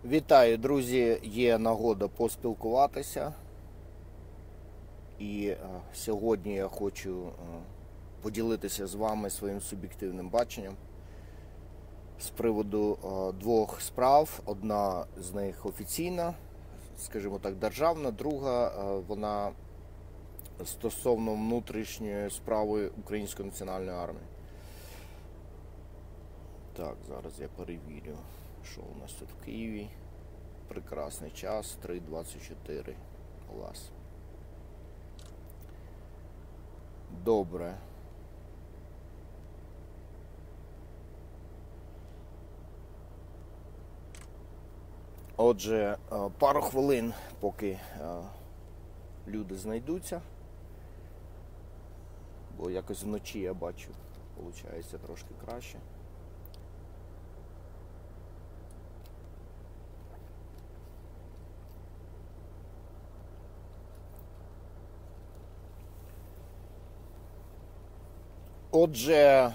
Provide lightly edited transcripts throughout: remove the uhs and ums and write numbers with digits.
Вітаю, друзі! Є нагода поспілкуватися. І сьогодні я хочу поділитися з вами своїм суб'єктивним баченням з приводу двох справ. Одна з них офіційна, скажімо так, державна, друга вона стосовно внутрішньої справи Української національної армії. Так, зараз я перевірю, що у нас тут в Києві. Прекрасний час, 3:24. Клас. Добре. Отже, пару хвилин, поки люди знайдуться. Бо якось вночі я бачу, виходить трошки краще. Отже,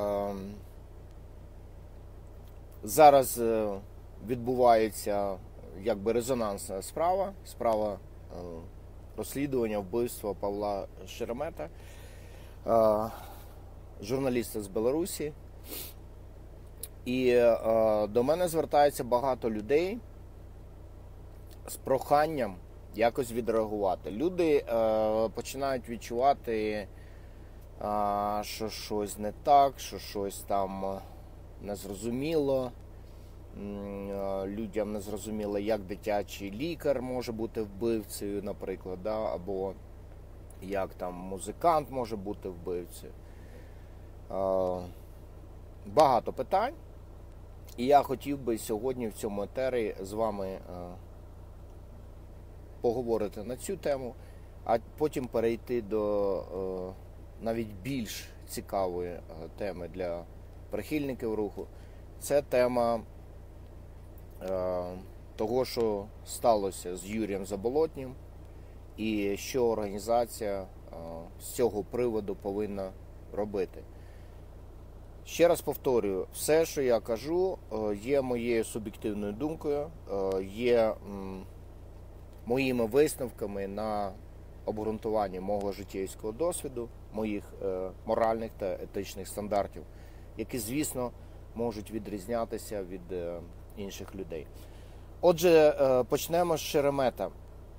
зараз відбувається якби резонансна справа розслідування вбивства Павла Шеремета, журналіста з Білорусі. І до мене звертається багато людей з проханням якось відреагувати. Люди починають відчувати, що щось не так, що щось там незрозуміло. Людям незрозуміло, як дитячий лікар може бути вбивцею, наприклад, да? Або як там музикант може бути вбивцею. Багато питань. І я хотів би сьогодні в цьому етері з вами поговорити на цю тему, а потім перейти до навіть більш цікавої теми для прихильників руху. Це тема того, що сталося з Юрієм Заболотнім і що організація з цього приводу повинна робити. Ще раз повторюю, все, що я кажу, є моєю суб'єктивною думкою, є моїми висновками на обґрунтуванні мого життєвського досвіду, моїх моральних та етичних стандартів, які, звісно, можуть відрізнятися від інших людей. Отже, почнемо з Шеремета.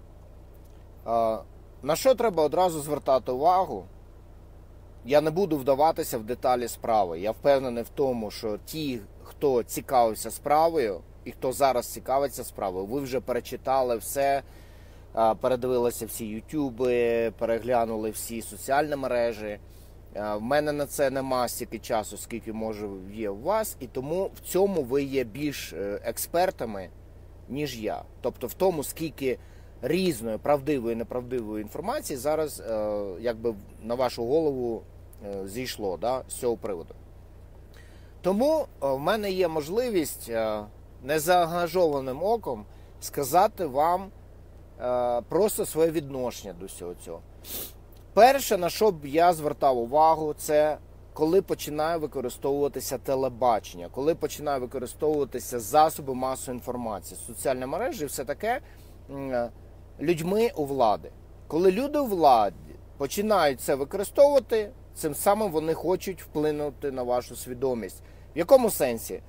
На що треба одразу звертати увагу? Я не буду вдаватися в деталі справи. Я впевнений в тому, що ті, хто цікавився справою і хто зараз цікавиться справою, ви вже перечитали все, передивилися всі ютуби, переглянули всі соціальні мережі. В мене на це нема стільки часу, скільки, може, є у вас, і тому в цьому ви є більш експертами, ніж я. Тобто в тому, скільки різної правдивої і неправдивої інформації зараз якби на вашу голову зійшло, да, з цього приводу. Тому в мене є можливість незаангажованим оком сказати вам просто своє відношення до всього цього. Перше, на що б я звертав увагу, це коли починає використовуватися телебачення, коли починає використовуватися засоби масової інформації, соціальні мережі і все таке людьми у влади. Коли люди у владі починають це використовувати, цим самим вони хочуть вплинути на вашу свідомість. В якому сенсі?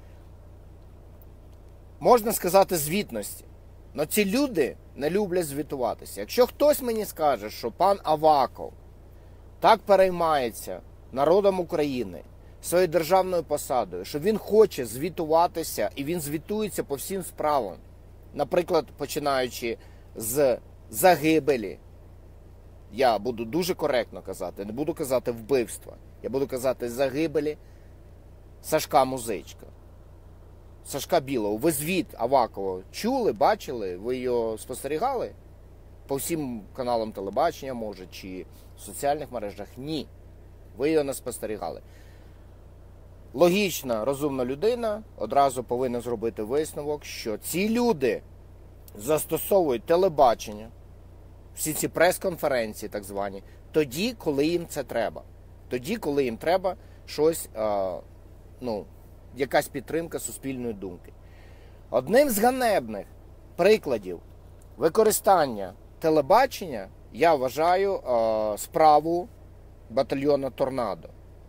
Можна сказати, звітності. Але ці люди не люблять звітуватися. Якщо хтось мені скаже, що пан Аваков так переймається народом України, своєю державною посадою, що він хоче звітуватися, і він звітується по всім справам, наприклад, починаючи з загибелі, я буду дуже коректно казати, не буду казати вбивства, я буду казати загибелі Сашка Музичка, Сашка Білого. Ви звіт Авакова чули, бачили, ви його спостерігали? По всім каналам телебачення, може, чи в соціальних мережах? Ні. Ви його не спостерігали. Логічна, розумна людина одразу повинна зробити висновок, що ці люди застосовують телебачення, всі ці прес-конференції так звані, тоді, коли їм це треба. Тоді, коли їм треба щось, якась підтримка суспільної думки. Одним з ганебних прикладів використання телебачення я вважаю справу батальйону «Торнадо».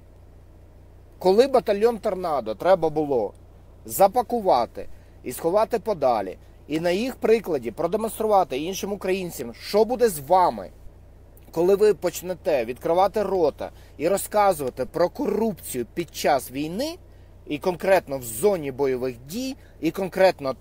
Коли батальйон «Торнадо» треба було запакувати і сховати подалі, і на їх прикладі продемонструвати іншим українцям, що буде з вами, коли ви почнете відкривати рота і розказувати про корупцію під час війни, і конкретно в зоні бойових дій, і конкретно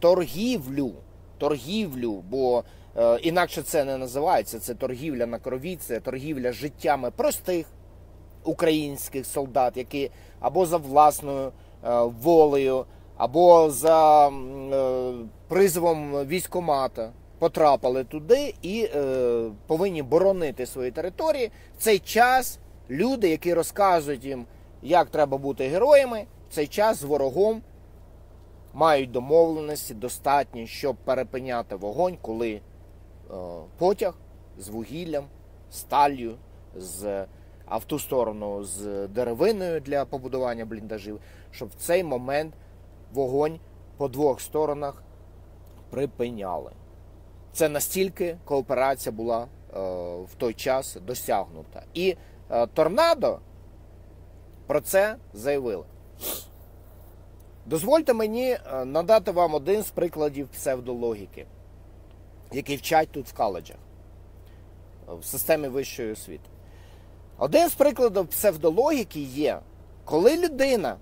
торгівлю, бо інакше це не називається, це торгівля на крові, це торгівля життями простих українських солдат, які або за власною волею, або за призовом військкомата потрапили туди і повинні боронити свої території. В цей час люди, які розказують їм, як треба бути героями, в цей час з ворогом мають домовленості достатні, щоб перепиняти вогонь, коли потяг з вугіллям, сталлю, а в ту сторону з деревиною для побудування бліндажів, щоб в цей момент вогонь по двох сторонах припиняли. Це настільки кооперація була в той час досягнута. І «Торнадо» про це заявили. Дозвольте мені надати вам один з прикладів псевдологіки, який вчать тут в коледжах, в системі вищої освіти. Один з прикладів псевдологіки є, коли людина,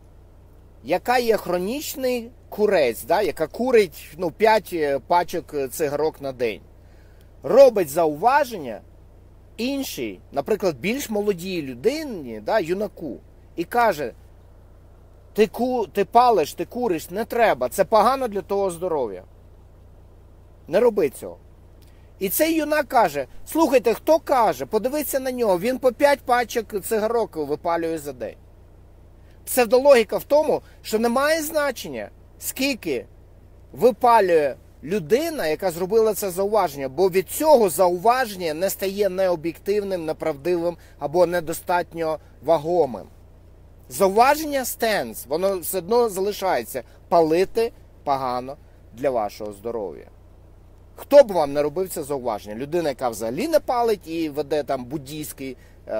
яка є хронічний курець, яка курить 5 пачок цигарок на день, робить зауваження іншій, наприклад, більш молодій людині, юнаку, і каже: ти палиш, ти куриш, не треба, це погано для того здоров'я. Не роби цього. І цей юнак каже: слухайте, хто каже? Подивіться на нього, він по 5 пачок цигарок випалює за день. Псевдологіка в тому, що немає значення, скільки випалює людина, яка зробила це зауваження, бо від цього зауваження не стає необ'єктивним, неправдивим або недостатньо вагомим. Зауваження стенс, воно все одно залишається. Палити погано для вашого здоров'я. Хто б вам не робив це зауваження? Людина, яка взагалі не палить і веде там буддійський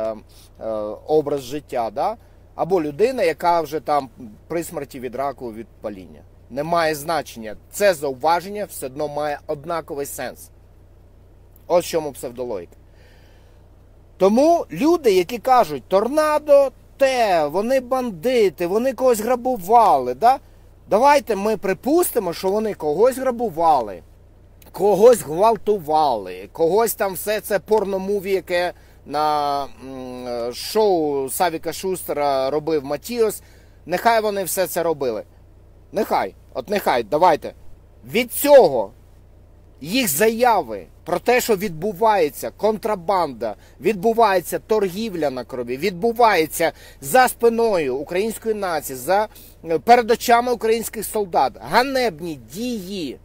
образ життя, або людина, яка вже там при смерті від раку, від паління. Немає значення. Це зауваження все одно має однаковий сенс. Ось в чому псевдологіка. Тому люди, які кажуть: «Торнадо вони бандити, вони когось грабували», давайте ми припустимо, що вони когось грабували, когось гвалтували, когось там все це порномуві, яке на шоу Савіка Шустера робив Матіос. Нехай вони все це робили. Нехай, давайте. Від цього їх заяви про те, що відбувається контрабанда, відбувається торгівля на крові, відбувається за спиною української нації, перед очами українських солдат, ганебні дії,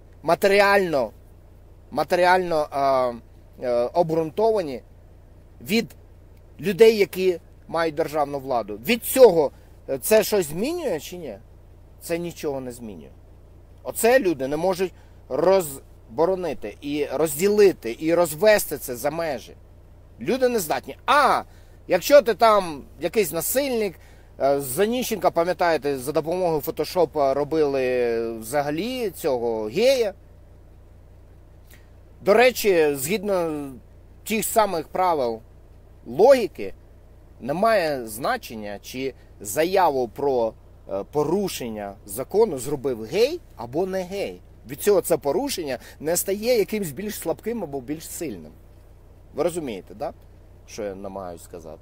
матеріально обґрунтовані від людей, які мають державну владу. Від цього це щось змінює чи ні? Це нічого не змінює. Оце люди не можуть розборонити і розділити, і розвести це за межі. Люди не здатні. Якщо ти там якийсь насильник, з Оніщенка, пам'ятаєте, за допомогою фотошопа робили взагалі цього гея. До речі, згідно тих самих правил логіки, немає значення, чи заяву про порушення закону зробив гей або не гей. Від цього це порушення не стає якимсь більш слабким або більш сильним. Ви розумієте, так? Що я намагаюся сказати?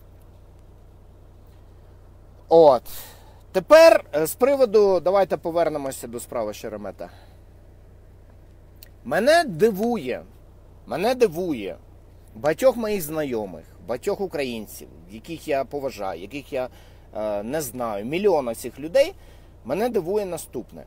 Тепер з приводу, давайте повернемося до справи Шеремета. Мене дивує багатьох моїх знайомих, багатьох українців, яких я поважаю, яких я не знаю, мільйона цих людей, мене дивує наступне.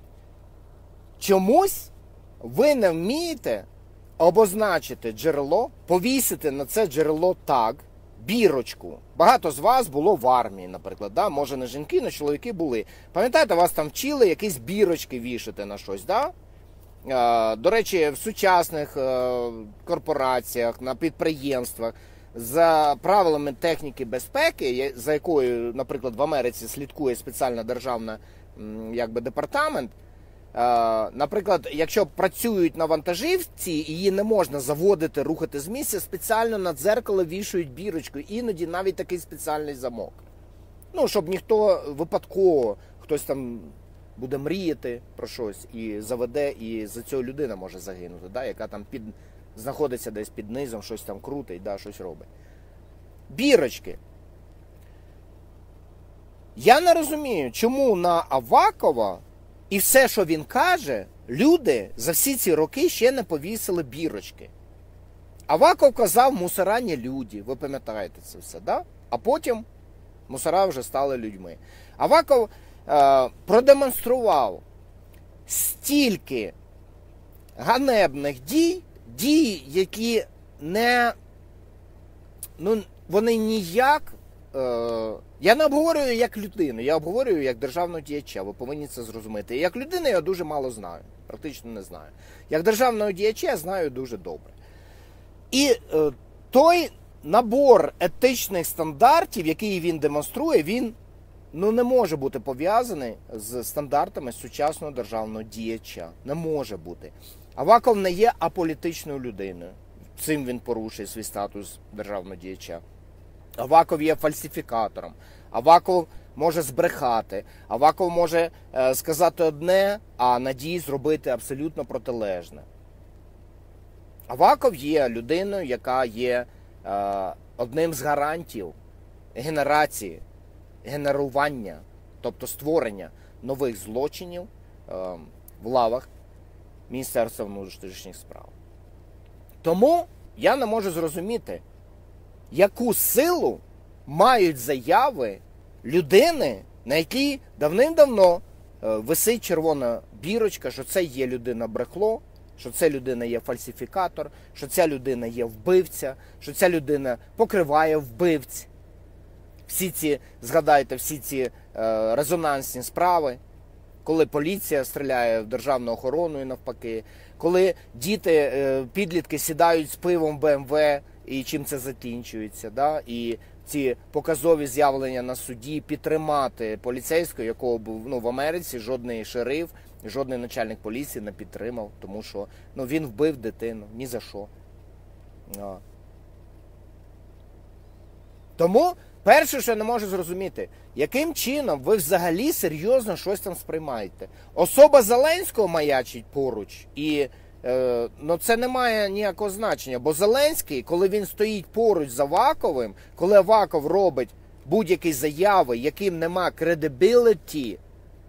Чомусь ви не вмієте обозначити джерело, повісити на це джерело таг бірочку. Багато з вас було в армії, наприклад. Да? Може не жінки, але чоловіки були. Пам'ятаєте, вас там вчили якісь бірочки вішати на щось, да? До речі, в сучасних корпораціях, на підприємствах, за правилами техніки безпеки, за якою, наприклад, в Америці слідкує спеціальна державна департамент, наприклад, якщо працюють на вантажівці, її не можна заводити, рухати з місця, спеціально на дзеркало вішають бірочку, іноді навіть такий спеціальний замок. Ну, щоб ніхто випадково, хтось там буде мріяти про щось і заведе, і за цього людина може загинути, да, яка там знаходиться десь під низом, щось там крутить, да, щось робить. Бірочки. Я не розумію, чому на Авакова і все, що він каже, люди за всі ці роки ще не повісили бірочки. Аваков казав, мусора не люди, ви пам'ятаєте це все, да? А потім мусора вже стали людьми. Аваков продемонстрував стільки ганебних дій, які не, вони ніяк, я не обговорюю як людину, я обговорюю як державного діяча, ви повинні це зрозуміти. Як людина я дуже мало знаю, практично не знаю. Як державного діяча я знаю дуже добре. І той набор етичних стандартів, який він демонструє, він не може бути пов'язаний з стандартами сучасного державного діяча. Не може бути. Аваков не є аполітичною людиною. Цим він порушує свій статус державного діяча. Аваков є фальсифікатором. Аваков може збрехати. Аваков може сказати одне, а на дії зробити абсолютно протилежне. Аваков є людиною, яка є одним з гарантів генерації, генерування, тобто створення нових злочинів в лавах Міністерства внутрішніх справ. Тому я не можу зрозуміти, яку силу мають заяви людини, на якій давним-давно висить червона бірочка, що це є людина-брехло, що це людина є фальсифікатор, що ця людина є вбивця, що ця людина покриває вбивць. Згадайте всі ці резонансні справи, коли поліція стріляє в державну охорону і навпаки, коли діти, підлітки сідають з пивом в БМВ і чим це закінчується, да? І ці показові з'явлення на суді підтримати поліцейського, якого був в Америці жодний шериф, жодний начальник поліції не підтримав, тому що він вбив дитину, ні за що. Тому перше, що я не можу зрозуміти, яким чином ви взагалі серйозно щось там сприймаєте. Особа Зеленського маячить поруч, і це не має ніякого значення, бо Зеленський, коли він стоїть поруч з Аваковим, коли Аваков робить будь-які заяви, яким нема credibility,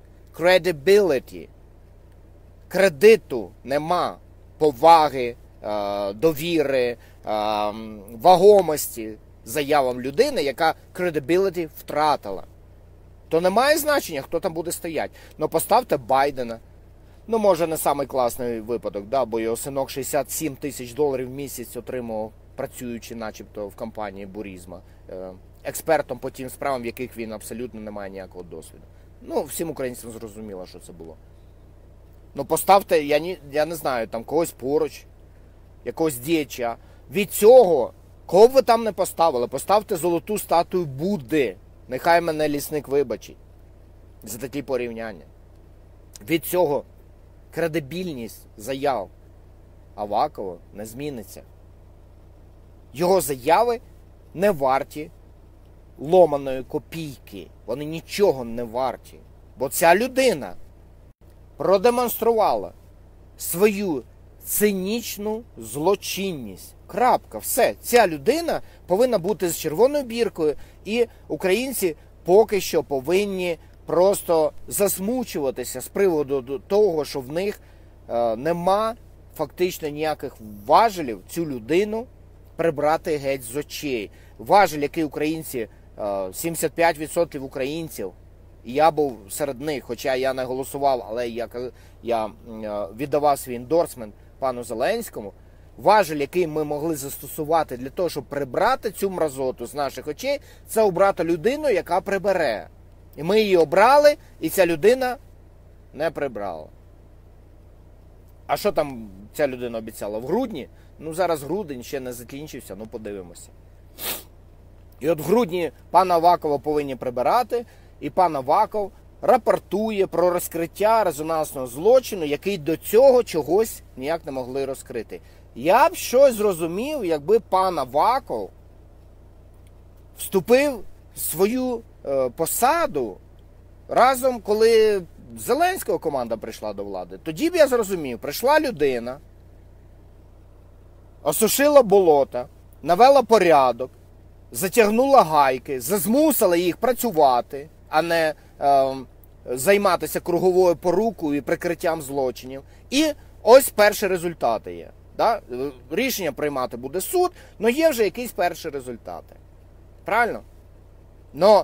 кредиту нема, поваги, довіри, вагомості заявам людини, яка credibility втратила, то не має значення, хто там буде стояти. Поставте Байдена. Може не самий класний випадок, да, бо його синок 67 тисяч доларів в місяць отримував, працюючи начебто в компанії Бурізма, експертом по тим справам, в яких він абсолютно не має ніякого досвіду. Всім українцям зрозуміло, що це було. Поставте, я не знаю, там когось поруч, якогось діяча. Від цього, кого б ви там не поставили, поставте золоту статую Будди. Нехай мене лісник вибачить за такі порівняння. Від цього кредибільність заяв Авакова не зміниться. Його заяви не варті ломаної копійки. Вони нічого не варті. Бо ця людина продемонструвала свою цинічну злочинність. Крапка. Все. Ця людина повинна бути з червоною біркою, і українці поки що повинні просто засмучуватися з приводу того, що в них нема фактично ніяких важелів цю людину прибрати геть з очей. Важель, який українці, 75% українців, і я був серед них, хоча я не голосував, але я віддавав свій ендорсмент пану Зеленському, важель, який ми могли застосувати для того, щоб прибрати цю мразоту з наших очей, це обрати людину, яка прибере. І ми її обрали, і ця людина не прибрала. А що там ця людина обіцяла? В грудні? Ну, зараз грудень ще не закінчився, ну подивимося. І от в грудні пана Авакова повинні прибирати, і пан Аваков рапортує про розкриття резонансного злочину, який до цього чогось ніяк не могли розкрити. Я б щось зрозумів, якби пан Аваков вступив в свою посаду разом, коли Зеленського команда прийшла до влади. Тоді б я зрозумів, прийшла людина, осушила болота, навела порядок, затягнула гайки, змусила їх працювати, а не займатися круговою порукою і прикриттям злочинів. І ось перші результати є. Да? Рішення приймати буде суд, але є вже якісь перші результати. Правильно? Но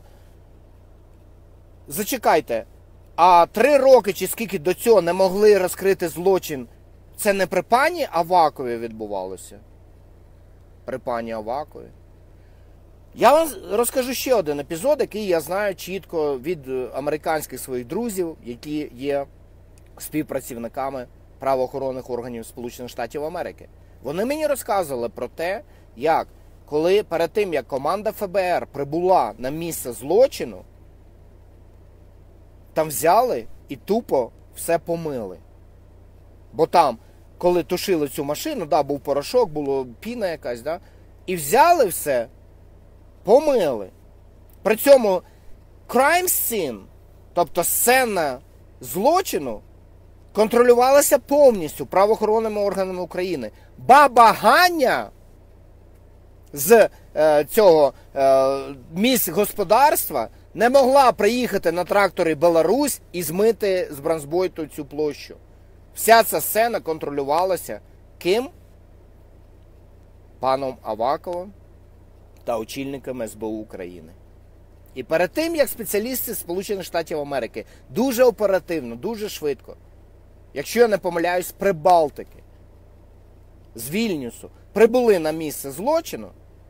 зачекайте, а 3 роки чи скільки до цього не могли розкрити злочин, це не при пані Авакові відбувалося? При пані Авакові. Я вам розкажу ще один епізод, який я знаю чітко від американських своїх друзів, які є співпрацівниками правоохоронних органів Сполучених Штатів Америки. Вони мені розказували про те, як коли перед тим, як команда ФБР прибула на місце злочину, там взяли і тупо все помили. Бо там, коли тушили цю машину, да, був порошок, була піна якась, да, і взяли все, помили. При цьому crime scene, тобто сцена злочину, контролювалася повністю правоохоронними органами України. Баба Ганя з цього місць господарства не могла приїхати на тракторі Беларусь і змити з бронзбойту цю площу. Вся ця сцена контролювалася ким? Паном Аваковим та очільниками СБУ України. І перед тим, як спеціалісти Сполучених Штатів Америки дуже оперативно, дуже швидко, якщо я не помиляюсь, з Прибалтики, з Вільнюсу, прибули на місце злочину,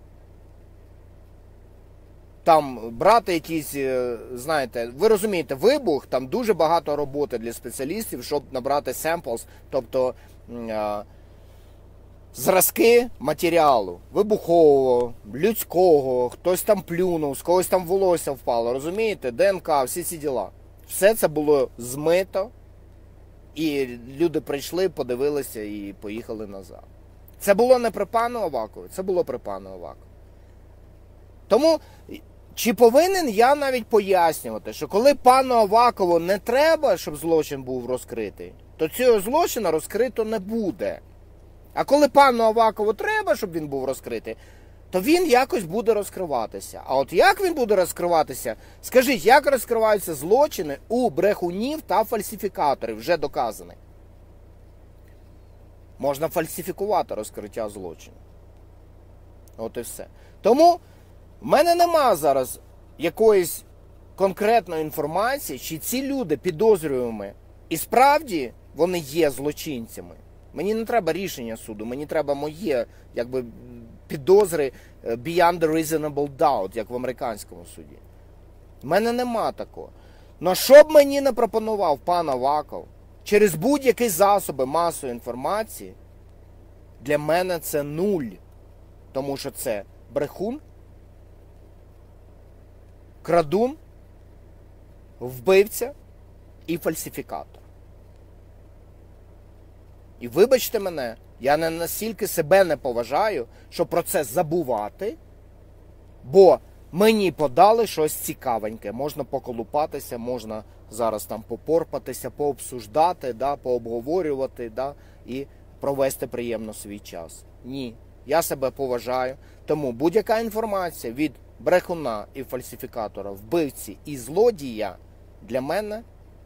там брати якісь, знаєте, ви розумієте, вибух, там дуже багато роботи для спеціалістів, щоб набрати samples, тобто зразки матеріалу, вибухового, людського, хтось там плюнув, з когось там волосся впало, розумієте, ДНК, всі ці діла. Все це було змито, і люди прийшли, подивилися і поїхали назад. Це було не при пану Авакові, це було при пану Авакові. Тому, чи повинен я навіть пояснювати, що коли пану Авакову не треба, щоб злочин був розкритий, то цього злочину розкрито не буде. А коли пану Авакову треба, щоб він був розкритий, то він якось буде розкриватися. А от як він буде розкриватися? Скажіть, як розкриваються злочини у брехунів та фальсифікаторів, вже доказані? Можна фальсифікувати розкриття злочину. От і все. Тому в мене нема зараз якоїсь конкретної інформації, чи ці люди підозрюємо, і справді вони є злочинцями. Мені не треба рішення суду, мені треба моє, якби, підозри beyond the reasonable doubt, як в американському суді. В мене нема такого. Но що б мені не пропонував пан Аваков, через будь-які засоби масової інформації, для мене це нуль. Тому що це брехун, крадун, вбивця і фальсифікатор. І вибачте мене, я не настільки себе не поважаю, щоб про це забувати, бо мені подали щось цікавеньке. Можна поколупатися, можна зараз там попорпатися, пообсуждати, да, пообговорювати, да, і провести приємно свій час. Ні, я себе поважаю. Тому будь-яка інформація від брехуна і фальсифікатора, вбивці і злодія для мене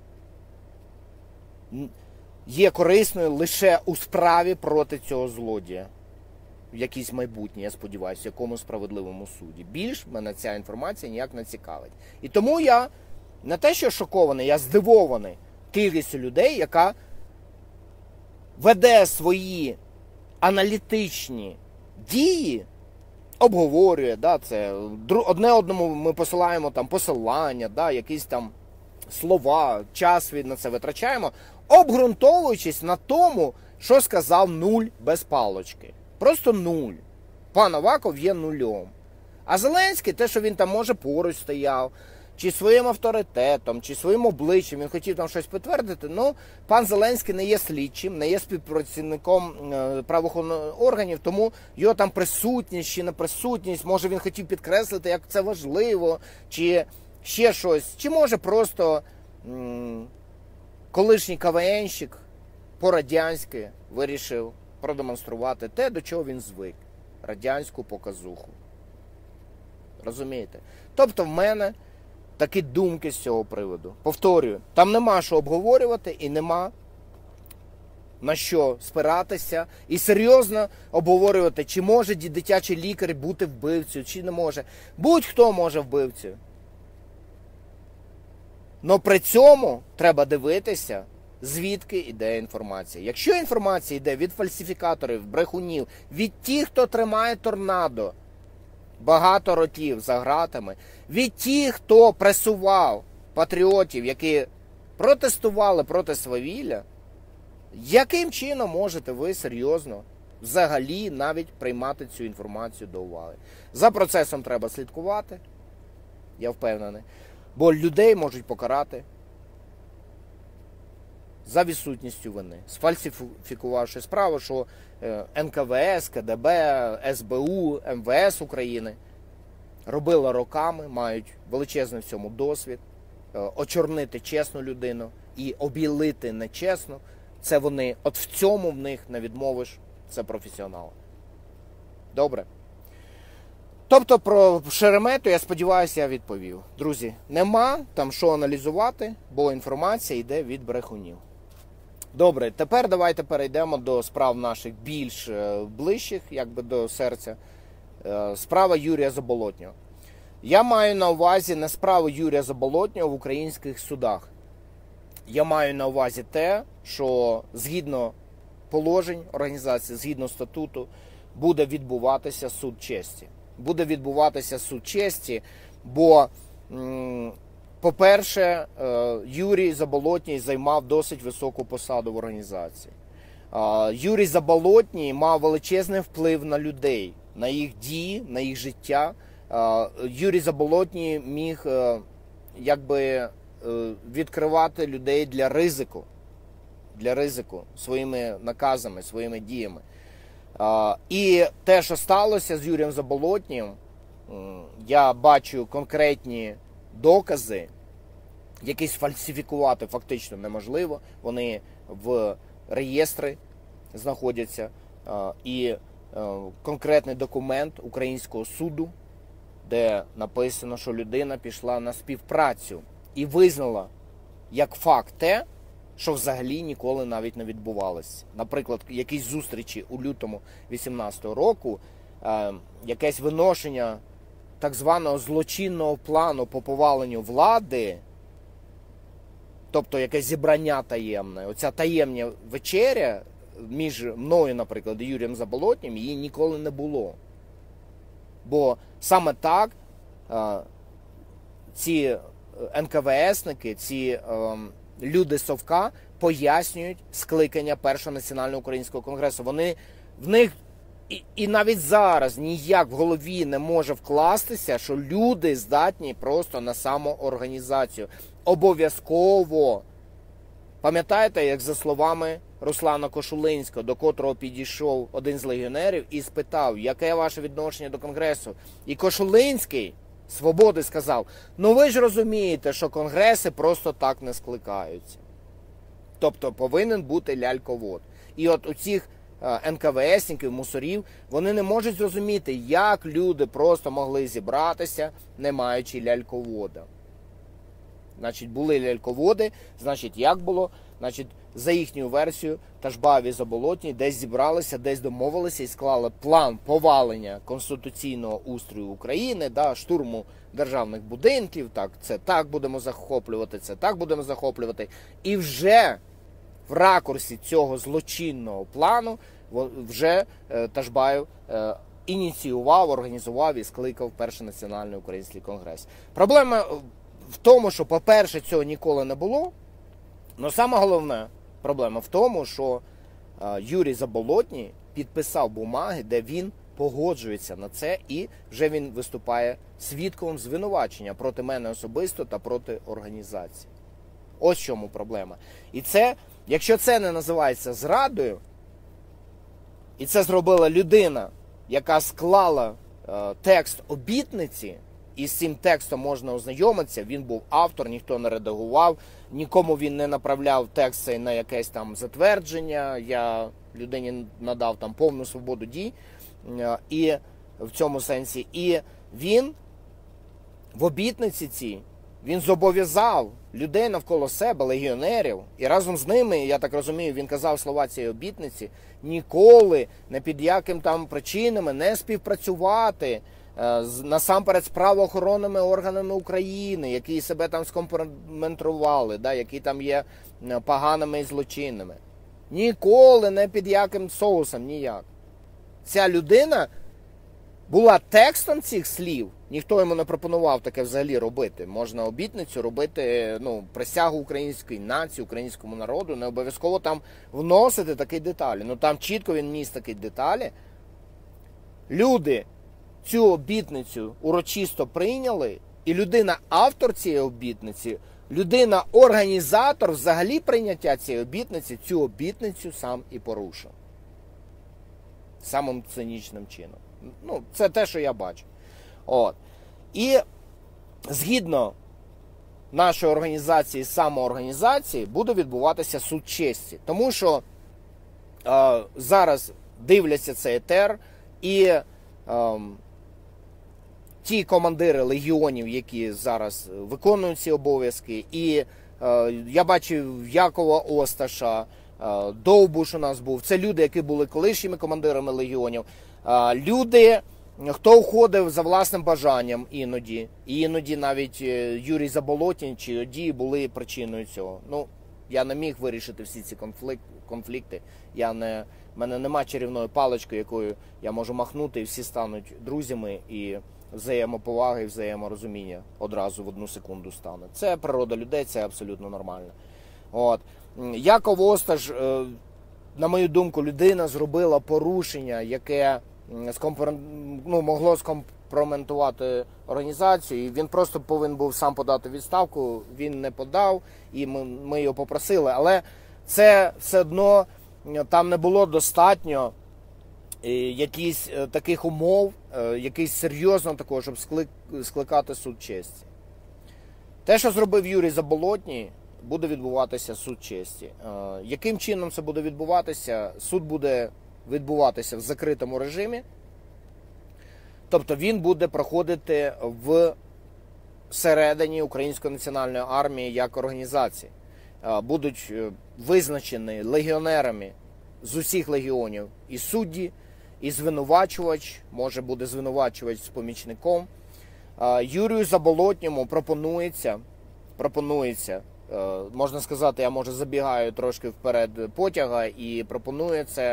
є корисною лише у справі проти цього злодія. В якійсь майбутнє, я сподіваюся, в якомусь справедливому суді. Більш мене ця інформація ніяк не цікавить. І тому я не те, що шокований, я здивований кількістю людей, яка веде свої аналітичні дії обговорює, да, це одне одному ми посилаємо там посилання, да, якісь там слова, час на це витрачаємо, обґрунтовуючись на тому, що сказав нуль без палочки. Просто нуль. Пан Аваков є нульом. А Зеленський, те, що він там, може, поруч стояв, чи своїм авторитетом, чи своїм обличчям, він хотів там щось підтвердити, ну, пан Зеленський не є слідчим, не є співпрацівником правоохоронних органів, тому його там присутність чи неприсутність, може він хотів підкреслити, як це важливо, чи ще щось, чи може просто колишній КВНщик по-радянськи вирішив продемонструвати те, до чого він звик. Радянську показуху. Розумієте? Тобто в мене такі думки з цього приводу. Повторюю, там нема що обговорювати і нема на що спиратися і серйозно обговорювати, чи може дитячий лікар бути вбивцею, чи не може. Будь-хто може вбивцею. Но при цьому треба дивитися, звідки йде інформація. Якщо інформація йде від фальсифікаторів, брехунів, від тих, хто тримає торнадо, багато років за ґратами, від тих, хто пресував патріотів, які протестували проти свавілля, яким чином можете ви серйозно взагалі навіть приймати цю інформацію до уваги? За процесом треба слідкувати, я впевнений, бо людей можуть покарати за відсутністю вини, сфальсифікувавши справу, що НКВС, КДБ, СБУ, МВС України робила роками, мають величезний в цьому досвід, очорнити чесну людину і обілити нечесно, це вони, от в цьому в них не відмовиш, це професіонали. Добре? Тобто про Шеремету, я сподіваюся, я відповів. Друзі, нема там що аналізувати, бо інформація йде від брехунів. Добре, тепер давайте перейдемо до справ наших більш ближчих, якби до серця. Справа Юрія Заболотнього. Я маю на увазі не справу Юрія Заболотнього в українських судах. Я маю на увазі те, що згідно положень організації, згідно статуту, буде відбуватися суд честі. Буде відбуватися суд честі, бо, по-перше, Юрій Заболотній займав досить високу посаду в організації. Юрій Заболотній мав величезний вплив на людей, на їх дії, на їх життя. Юрій Заболотній міг якби відкривати людей для ризику своїми наказами, своїми діями. І те, що сталося з Юрієм Заболотнім, я бачу конкретні докази, які сфальсифікувати фактично неможливо. Вони в реєстрі знаходяться. І конкретний документ українського суду, де написано, що людина пішла на співпрацю і визнала як факт те, що взагалі ніколи навіть не відбувалося. Наприклад, якісь зустрічі у лютому 2018 року, якесь виношення так званого злочинного плану по поваленню влади, тобто якесь зібрання таємне, оця таємна вечеря між мною, наприклад, і Юрієм Заболотнім, її ніколи не було. Бо саме так ці НКВСники, ці люди Совка пояснюють скликання Першого національного українського конгресу. В них і навіть зараз ніяк в голові не може вкластися, що люди здатні просто на самоорганізацію. Обов'язково. Пам'ятаєте, як за словами Руслана Кошулинського, до котрого підійшов один з легіонерів і спитав, яке ваше відношення до Конгресу? І Кошулинський Свободи сказав, ну ви ж розумієте, що конгреси просто так не скликаються. Тобто повинен бути ляльковод. І от у цих НКВСників, мусорів, вони не можуть зрозуміти, як люди просто могли зібратися, не маючи ляльковода. Значить, були ляльководи, значить, як було? Значить, за їхньою версією, Ташбаєв і Заболотній десь зібралися, десь домовилися і склали план повалення конституційного устрою України, штурму державних будинків, так, це так будемо захоплювати, це так будемо захоплювати. І вже в ракурсі цього злочинного плану вже Ташбаєв ініціював, організував і скликав Перший національний український конгрес. Проблема в тому, що, по-перше, цього ніколи не було. Але саме головна проблема в тому, що Юрій Заболотній підписав бумаги, де він погоджується на це, і вже він виступає свідком звинувачення проти мене особисто та проти організації. Ось в чому проблема. І це, якщо це не називається зрадою, і це зробила людина, яка склала текст обітниці, і з цим текстом можна ознайомитися, він був автор, ніхто не редагував, нікому він не направляв текст цей на якесь там затвердження, я людині надав там повну свободу дій, і в цьому сенсі. І він в обітниці цій, він зобов'язав людей навколо себе, легіонерів, і разом з ними, я так розумію, він казав слова цієї обітниці, ніколи, не під яким там причинами не співпрацювати насамперед з правоохоронними органами України, які себе там скомпрометували, да, які там є поганими і злочинними. Ніколи, не під яким соусом, ніяк. Ця людина була текстом цих слів, ніхто йому не пропонував таке взагалі робити. Можна обітницю робити, присягу української нації, українському народу, не обов'язково там вносити такі деталі. Там чітко він ніс такі деталі. Люди цю обітницю урочисто прийняли, і людина-автор цієї обітниці, людина-організатор взагалі прийняття цієї обітниці, цю обітницю сам і порушив. Самим цинічним чином. Це те, що я бачу. І згідно нашої організації, самоорганізації, буде відбуватися суд честі. Тому що зараз дивляться цей етер, і ті командири легіонів, які зараз виконують ці обов'язки, і я бачив Якова Осташа, Довбуш у нас був, це люди, які були колишніми командирами легіонів, люди, хто уходив за власним бажанням іноді, і іноді навіть Юрій Заболотній чи Одій були причиною цього. Я не міг вирішити всі ці конфлікти, в мене нема чарівної палички, якою я можу махнути, і всі стануть друзями, і взаємоповаги і взаєморозуміння одразу в одну секунду стане. Це природа людей, це абсолютно нормально. Яков Осташ, на мою думку, людина зробила порушення, яке могло скомпрометувати організацію, і він просто повинен був сам подати відставку, він не подав, і ми його попросили, але це все одно, там не було достатньо якісь таких умов, якийсь серйозно такого, щоб скликати суд честі. Те, що зробив Юрій Заболотній, буде відбуватися суд честі. Яким чином це буде відбуватися? Суд буде відбуватися в закритому режимі, тобто він буде проходити всередині Української національної армії як організації. Будуть визначені легіонерами з усіх легіонів і судді, і звинувачувач, може буде звинувачувач з помічником. Юрію Заболотньому пропонується, можна сказати, я може забігаю трошки вперед потяга, і пропонує це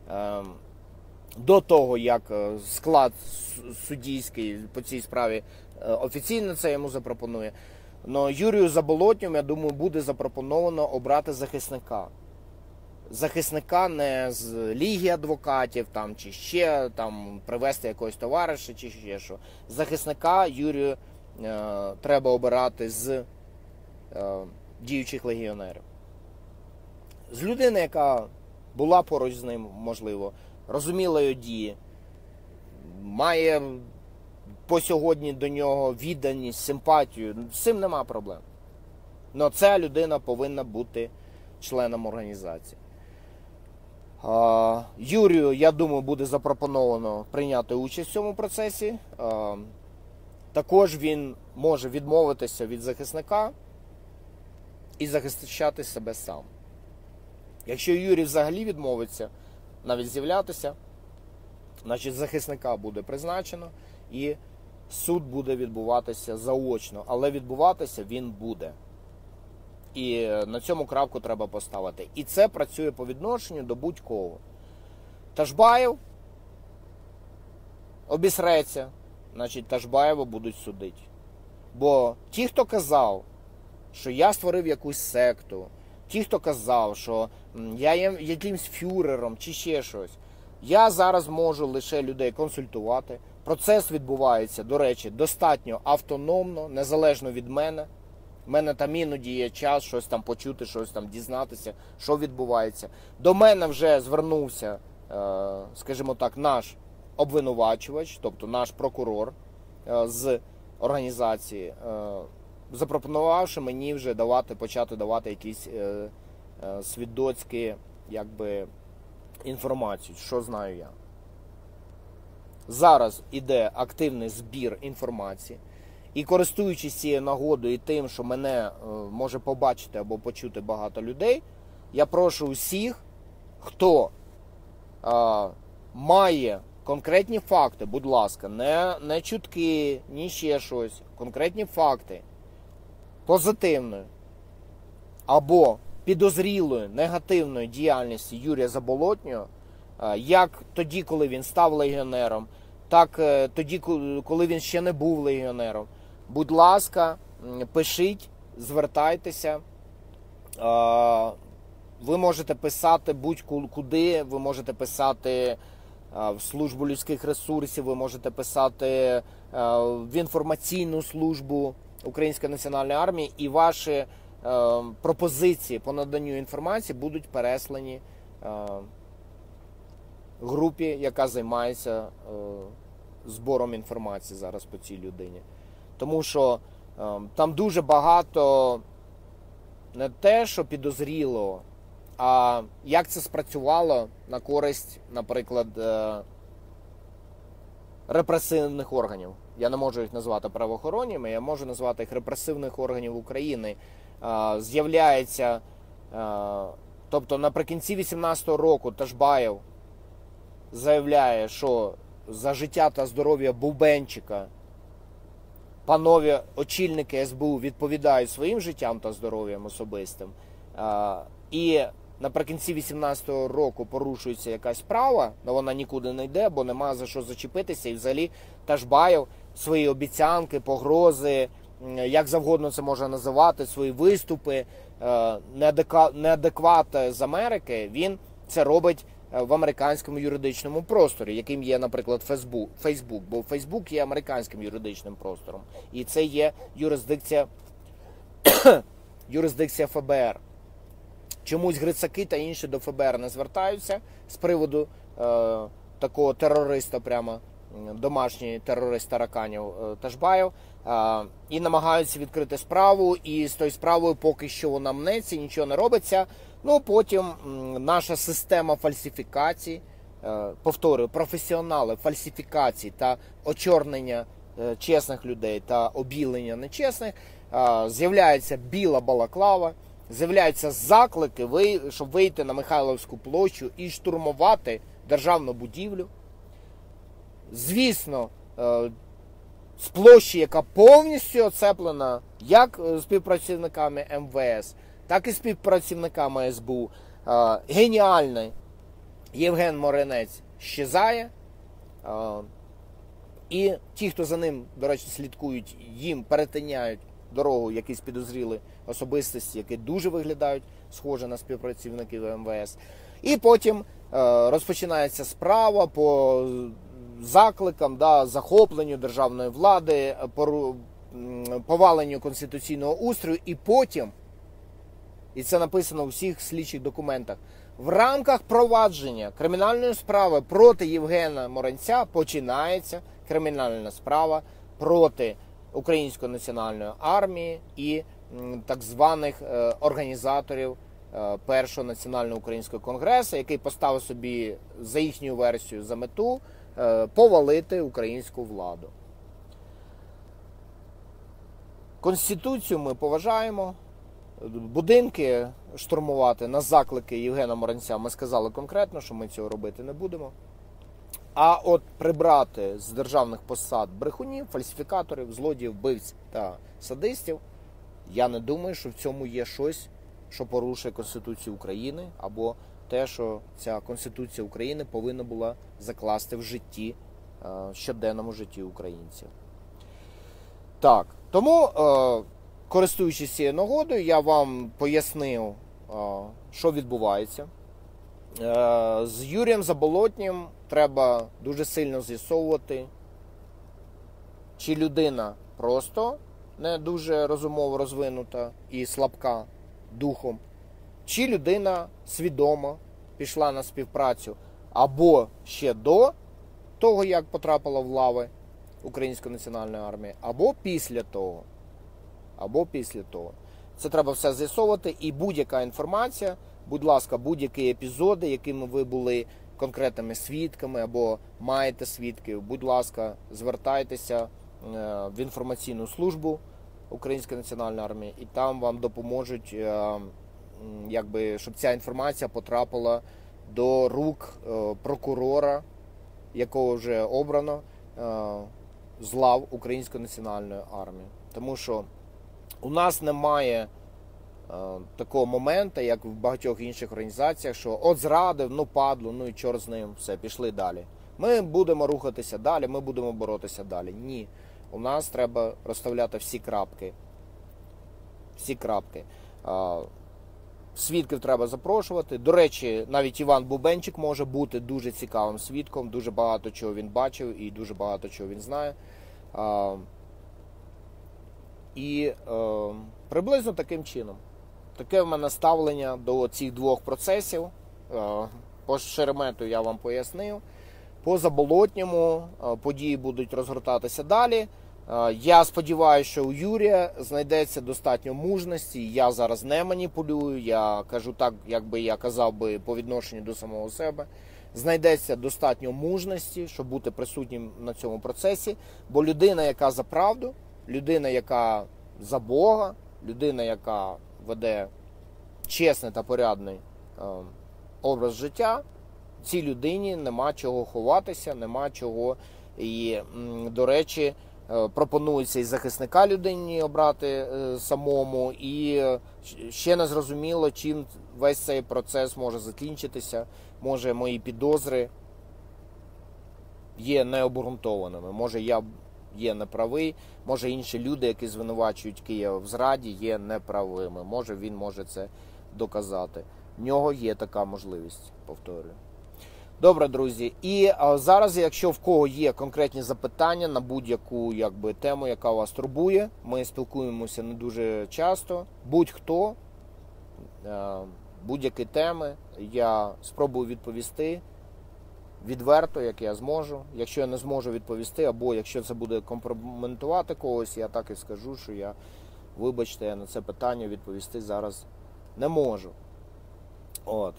до того, як склад суддійський по цій справі офіційно це йому запропонує. Но Юрію Заболотньому, я думаю, буде запропоновано обрати захисника. Захисника не з Ліги адвокатів, чи ще привезти якогось товариша, чи ще що. Захисника Юрію треба обирати з діючих легіонерів. З людини, яка була поруч з ним, можливо, розуміла його дії, має по сьогодні до нього відданість, симпатію, з цим нема проблем. Но ця людина повинна бути членом організації. Юрію, я думаю, буде запропоновано прийняти участь в цьому процесі. Також він може відмовитися від захисника і захищати себе сам. Якщо Юрій взагалі відмовиться навіть з'являтися, значить захисника буде призначено і суд буде відбуватися заочно, але відбуватися він буде. І на цьому крапку треба поставити. І це працює по відношенню до будь-кого. Ташбаєв обісреться, значить Ташбаєва будуть судити. Бо ті, хто казав, що я створив якусь секту, ті, хто казав, що я є якимсь фюрером чи ще щось, я зараз можу лише людей консультувати. Процес відбувається, до речі, достатньо автономно, незалежно від мене. У мене там іноді є час щось там почути, щось там дізнатися, що відбувається. До мене вже звернувся, скажімо так, наш обвинувачувач, тобто наш прокурор з організації, запропонувавши мені вже почати давати якісь свідоцькі, інформацію, що знаю я. Зараз іде активний збір інформації. І користуючись цією нагодою і тим, що мене може побачити або почути багато людей, я прошу усіх, хто має конкретні факти, будь ласка, не чутки, ні ще щось, конкретні факти позитивної або підозрілої негативної діяльності Юрія Заболотнього, як тоді, коли він став легіонером, так тоді, коли він ще не був легіонером. Будь ласка, пишіть, звертайтеся. Ви можете писати будь-куди, ви можете писати в службу людських ресурсів, ви можете писати в інформаційну службу Української національної армії, і ваші пропозиції по наданню інформації будуть переслані групі, яка займається збором інформації зараз по цій людині. Тому що там дуже багато не те, що підозріло, а як це спрацювало на користь, наприклад, репресивних органів. Я не можу їх назвати правоохоронними, я можу назвати їх репресивних органів України. З'являється, тобто наприкінці 18-го року Ташбаєв заявляє, що за життя та здоров'я Бубенчика панові очільники СБУ відповідають своїм життям та здоров'ям особистим. І наприкінці 18-го року порушується якась справа, але вона нікуди не йде, бо нема за що зачепитися. І взагалі Ташбаєв свої обіцянки, погрози, як завгодно це можна називати, свої виступи, неадекват з Америки, він це робить в американському юридичному просторі, яким є, наприклад, Фейсбук, бо Фейсбук є американським юридичним простором. І це є юрисдикція ФБР. Чомусь Грицаки та інші до ФБР не звертаються з приводу такого терориста, прямо домашній терорист тараканів Ташбаєв, і намагаються відкрити справу, і з тою справою поки що вона мнеться, нічого не робиться. Ну, потім наша система фальсифікацій, повторюю, професіонали фальсифікацій та очорнення чесних людей та обілення нечесних, з'являється біла балаклава, з'являються заклики, щоб вийти на Михайлівську площу і штурмувати державну будівлю. Звісно, з площі, яка повністю оцеплена як співпрацівниками МВС, так і співпрацівниками СБУ, геніальний Євген Моринець щезає. І ті, хто за ним, до речі, слідкують, їм перетиняють дорогу якісь підозрілі особистості, які дуже виглядають схоже на співпрацівників МВС. І потім розпочинається справа по закликам, захопленню державної влади, поваленню конституційного устрою, і потім, і це написано у всіх слідчих документах, в рамках провадження кримінальної справи проти Євгена Моринця починається кримінальна справа проти Української національної армії і так званих організаторів Першого національного українського конгресу, який поставив собі за їхню версію за мету повалити українську владу. Конституцію ми поважаємо. Будинки штурмувати на заклики Євгена Моринця ми сказали конкретно, що ми цього робити не будемо. А от прибрати з державних посад брехунів, фальсифікаторів, злодіїв, вбивць та садистів, я не думаю, що в цьому є щось, що порушує Конституцію України або те, що ця Конституція України повинна була закласти в житті, щоденному житті українців. Так, тому, користуючись цією нагодою, я вам пояснив, що відбувається. З Юрієм Заболотнім треба дуже сильно з'ясовувати, чи людина просто не дуже розумово розвинута і слабка духом, чи людина свідомо пішла на співпрацю або ще до того, як потрапила в лави Української національної армії, або після того. Це треба все з'ясовувати, і будь-яка інформація, будь ласка, будь-які епізоди, якими ви були конкретними свідками або маєте свідків, будь ласка, звертайтеся в інформаційну службу Української національної армії, і там вам допоможуть, щоб ця інформація потрапила до рук прокурора, якого вже обрано з лав Української національної армії. Тому що у нас немає такого моменту, як в багатьох інших організаціях, що от зрадив, ну падло, ну і чорт з ним, все, пішли далі. Ми будемо рухатися далі, ми будемо боротися далі. Ні. У нас треба розставляти всі крапки. Всі крапки. Свідків треба запрошувати. До речі, навіть Іван Бубенчик може бути дуже цікавим свідком. Дуже багато чого він бачив і дуже багато чого він знає. Приблизно таким чином. Таке в мене ставлення до цих двох процесів. По Шеремету я вам пояснив. По Заболотньому події будуть розгортатися далі. Я сподіваюся, що у Юрія знайдеться достатньо мужності. Я зараз не маніпулюю, я кажу так, якби я казав би по відношенню до самого себе. Знайдеться достатньо мужності, щоб бути присутнім на цьому процесі. Бо людина, яка за правду, людина, яка за Бога, людина, яка веде чесний та порядний образ життя, цій людині нема чого ховатися, нема чого. І, до речі, пропонується і захисника людині обрати самому, і ще не зрозуміло, чим весь цей процес може закінчитися. Може, мої підозри є необґрунтованими, може, я є неправий, може, інші люди, які звинувачують Києва в зраді, є неправими. Може, він може це доказати. В нього є така можливість, повторюю. Добре, друзі. І зараз, якщо в кого є конкретні запитання на будь-яку тему, яка вас турбує, ми спілкуємося не дуже часто. Будь-хто, будь-які теми, я спробую відповісти відверто, як я зможу. Якщо я не зможу відповісти, або якщо це буде компрометувати когось, я так і скажу, що вибачте, я на це питання відповісти зараз не можу. От.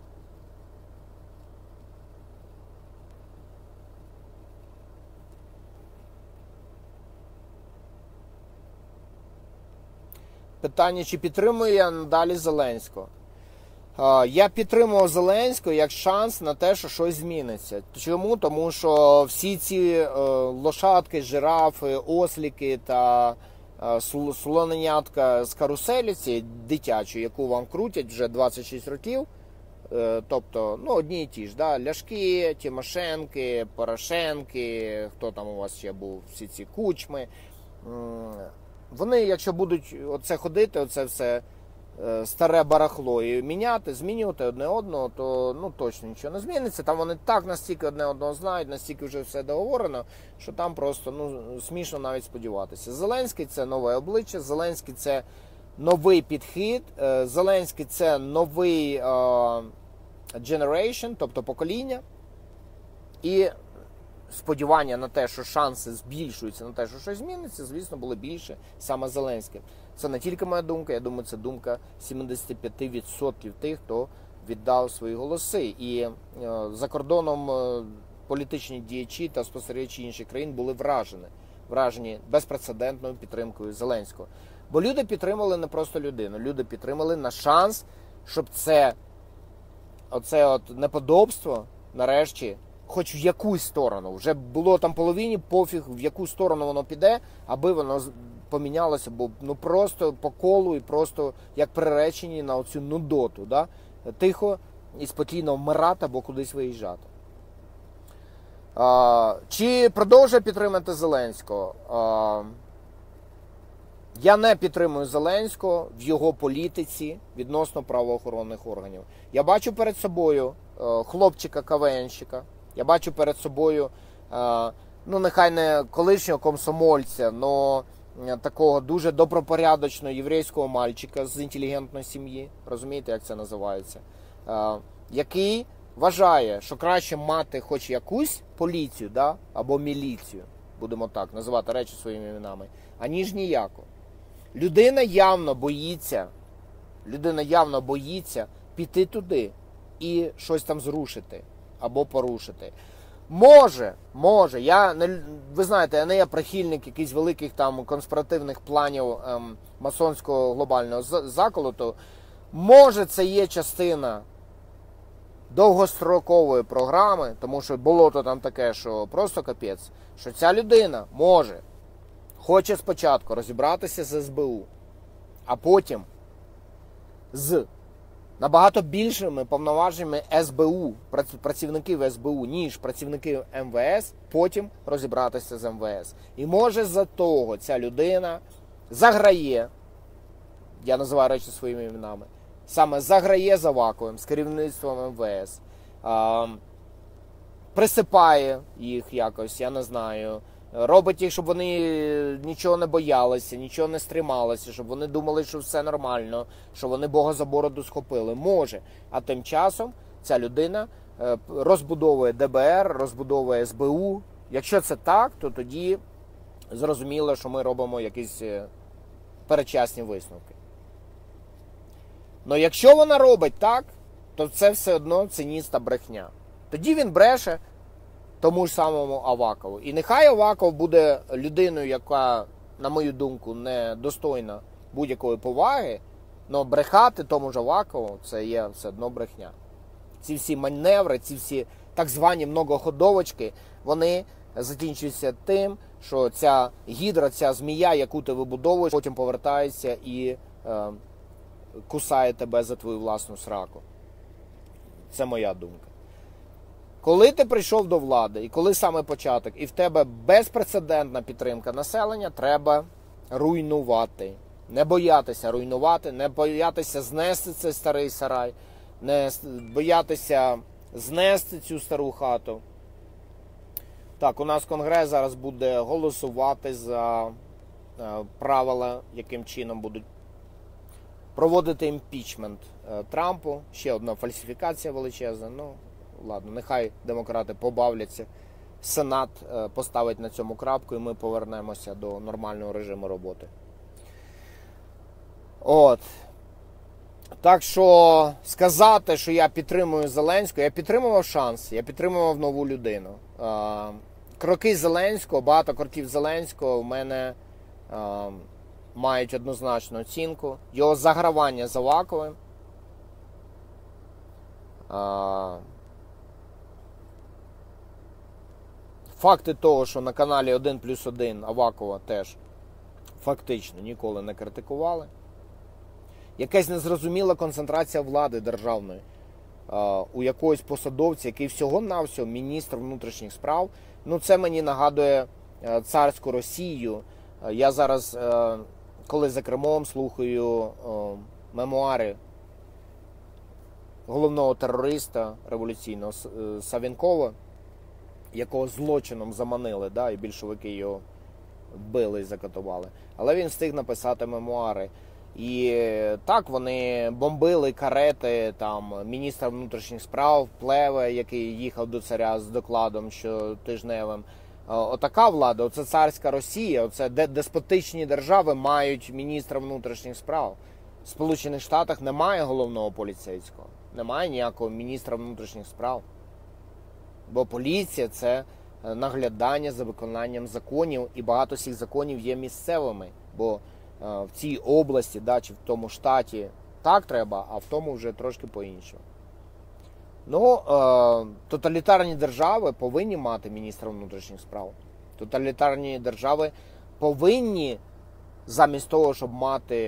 Питання, чи підтримую я надалі Зеленського. Я підтримував Зеленського як шанс на те, що щось зміниться. Чому? Тому що всі ці лошадки, жирафи, осліки та слоненятка з каруселі, цієї дитячої, яку вам крутять вже 26 років, тобто, одні і ті ж, да? Ляшки, Тимошенки, Порошенки, хто там у вас ще був, всі ці Кучми. Вони, якщо будуть оце ходити, оце все старе барахло і змінювати одне одного, то точно нічого не зміниться. Там вони так настільки одне одного знають, настільки вже все договорено, що там просто смішно навіть сподіватися. Зеленський – це нове обличчя, Зеленський – це новий підхід, Зеленський – це новий generation, тобто покоління. І сподівання на те, що шанси збільшуються на те, що щось зміниться, звісно, були більше саме Зеленським. Це не тільки моя думка, я думаю, це думка 75% тих, хто віддав свої голоси. І за кордоном політичні діячі та спостерігачі інших країн були вражені безпрецедентною підтримкою Зеленського. Бо люди підтримали не просто людину, люди підтримали на шанс, щоб оце неподобство нарешті хоч в якусь сторону, вже було там половині, пофіг в яку сторону воно піде, аби воно помінялося, бо просто по колу і просто як приречені на оцю нудоту. Да? Тихо, і спокійно вмирати або кудись виїжджати. Чи продовжує підтримати Зеленського? Я не підтримую Зеленського в його політиці відносно правоохоронних органів. Я бачу перед собою хлопчика-КВНщика, я бачу перед собою, ну нехай не колишнього комсомольця, але такого дуже добропорядочного єврейського мальчика з інтелігентної сім'ї, розумієте, як це називається, який вважає, що краще мати хоч якусь поліцію, да, або міліцію, будемо так називати речі своїми іменами, аніж ніяку. Людина явно боїться піти туди і щось там зрушити або порушити. Може, ви знаєте, я не є прихильник якихось великих там конспіративних планів масонського глобального заколоту. Може, це є частина довгострокової програми, тому що було то там таке, що просто капець, що ця людина хоче спочатку розібратися з СБУ, а потім з набагато більшими повноваженнями СБУ, працівників СБУ, ніж працівників МВС, потім розібратися з МВС. І може за того ця людина заграє, я називаю речі своїми іменами, саме заграє з Аваковим, з керівництвом МВС, присипає їх якось, я не знаю, робить їх, щоб вони нічого не боялися, нічого не стрималися, щоб вони думали, що все нормально, що вони Бога за бороду схопили. Може. А тим часом ця людина розбудовує ДБР, розбудовує СБУ. Якщо це так, то тоді зрозуміло, що ми робимо якісь передчасні висновки. Но якщо вона робить так, то це все одно цинізм та брехня. Тоді він бреше тому ж самому Авакову. І нехай Аваков буде людиною, яка, на мою думку, не достойна будь-якої поваги, але брехати тому ж Авакову – це є все одно брехня. Ці всі маневри, ці всі так звані многоходовочки, вони закінчуються тим, що ця гідра, ця змія, яку ти вибудовуєш, потім повертається і кусає тебе за твою власну сраку. Це моя думка. Коли ти прийшов до влади, і коли саме початок, і в тебе безпрецедентна підтримка населення, треба руйнувати. Не боятися руйнувати, не боятися знести цей старий сарай, не боятися знести цю стару хату. Так, у нас Конгрес зараз буде голосувати за правила, яким чином будуть проводити імпічмент Трампу. Ще одна фальсифікація величезна. Ну, ладно, нехай демократи побавляться. Сенат поставить на цьому крапку і ми повернемося до нормального режиму роботи. От. Так що сказати, що я підтримую Зеленського, я підтримував шанс, я підтримував нову людину. Кроки Зеленського, багато кроків Зеленського в мене мають однозначну оцінку. Його загравання з Аваковим. Факти того, що на каналі 1+1 Авакова теж фактично ніколи не критикували. Якась незрозуміла концентрація влади державної у якогось посадовця, який всього-навсього міністр внутрішніх справ. Ну, це мені нагадує царську Росію. Я зараз, коли за кермом, слухаю мемуари головного терориста революційного Савінкова, якого злочином заманили, да, і більшовики його вбили і закатували. Але він встиг написати мемуари. І так, вони бомбили карети, там, міністра внутрішніх справ, Плеве, який їхав до царя з докладом щотижневим. Отака влада, оце царська Росія, оце деспотичні держави мають міністра внутрішніх справ. В Сполучених Штатах немає головного поліцейського, немає ніякого міністра внутрішніх справ. Бо поліція – це наглядання за виконанням законів, і багато цих законів є місцевими, бо в цій області, да, чи в тому штаті так треба, а в тому вже трошки по-іншому. Ну, тоталітарні держави повинні мати міністра внутрішніх справ. Тоталітарні держави повинні, замість того, щоб мати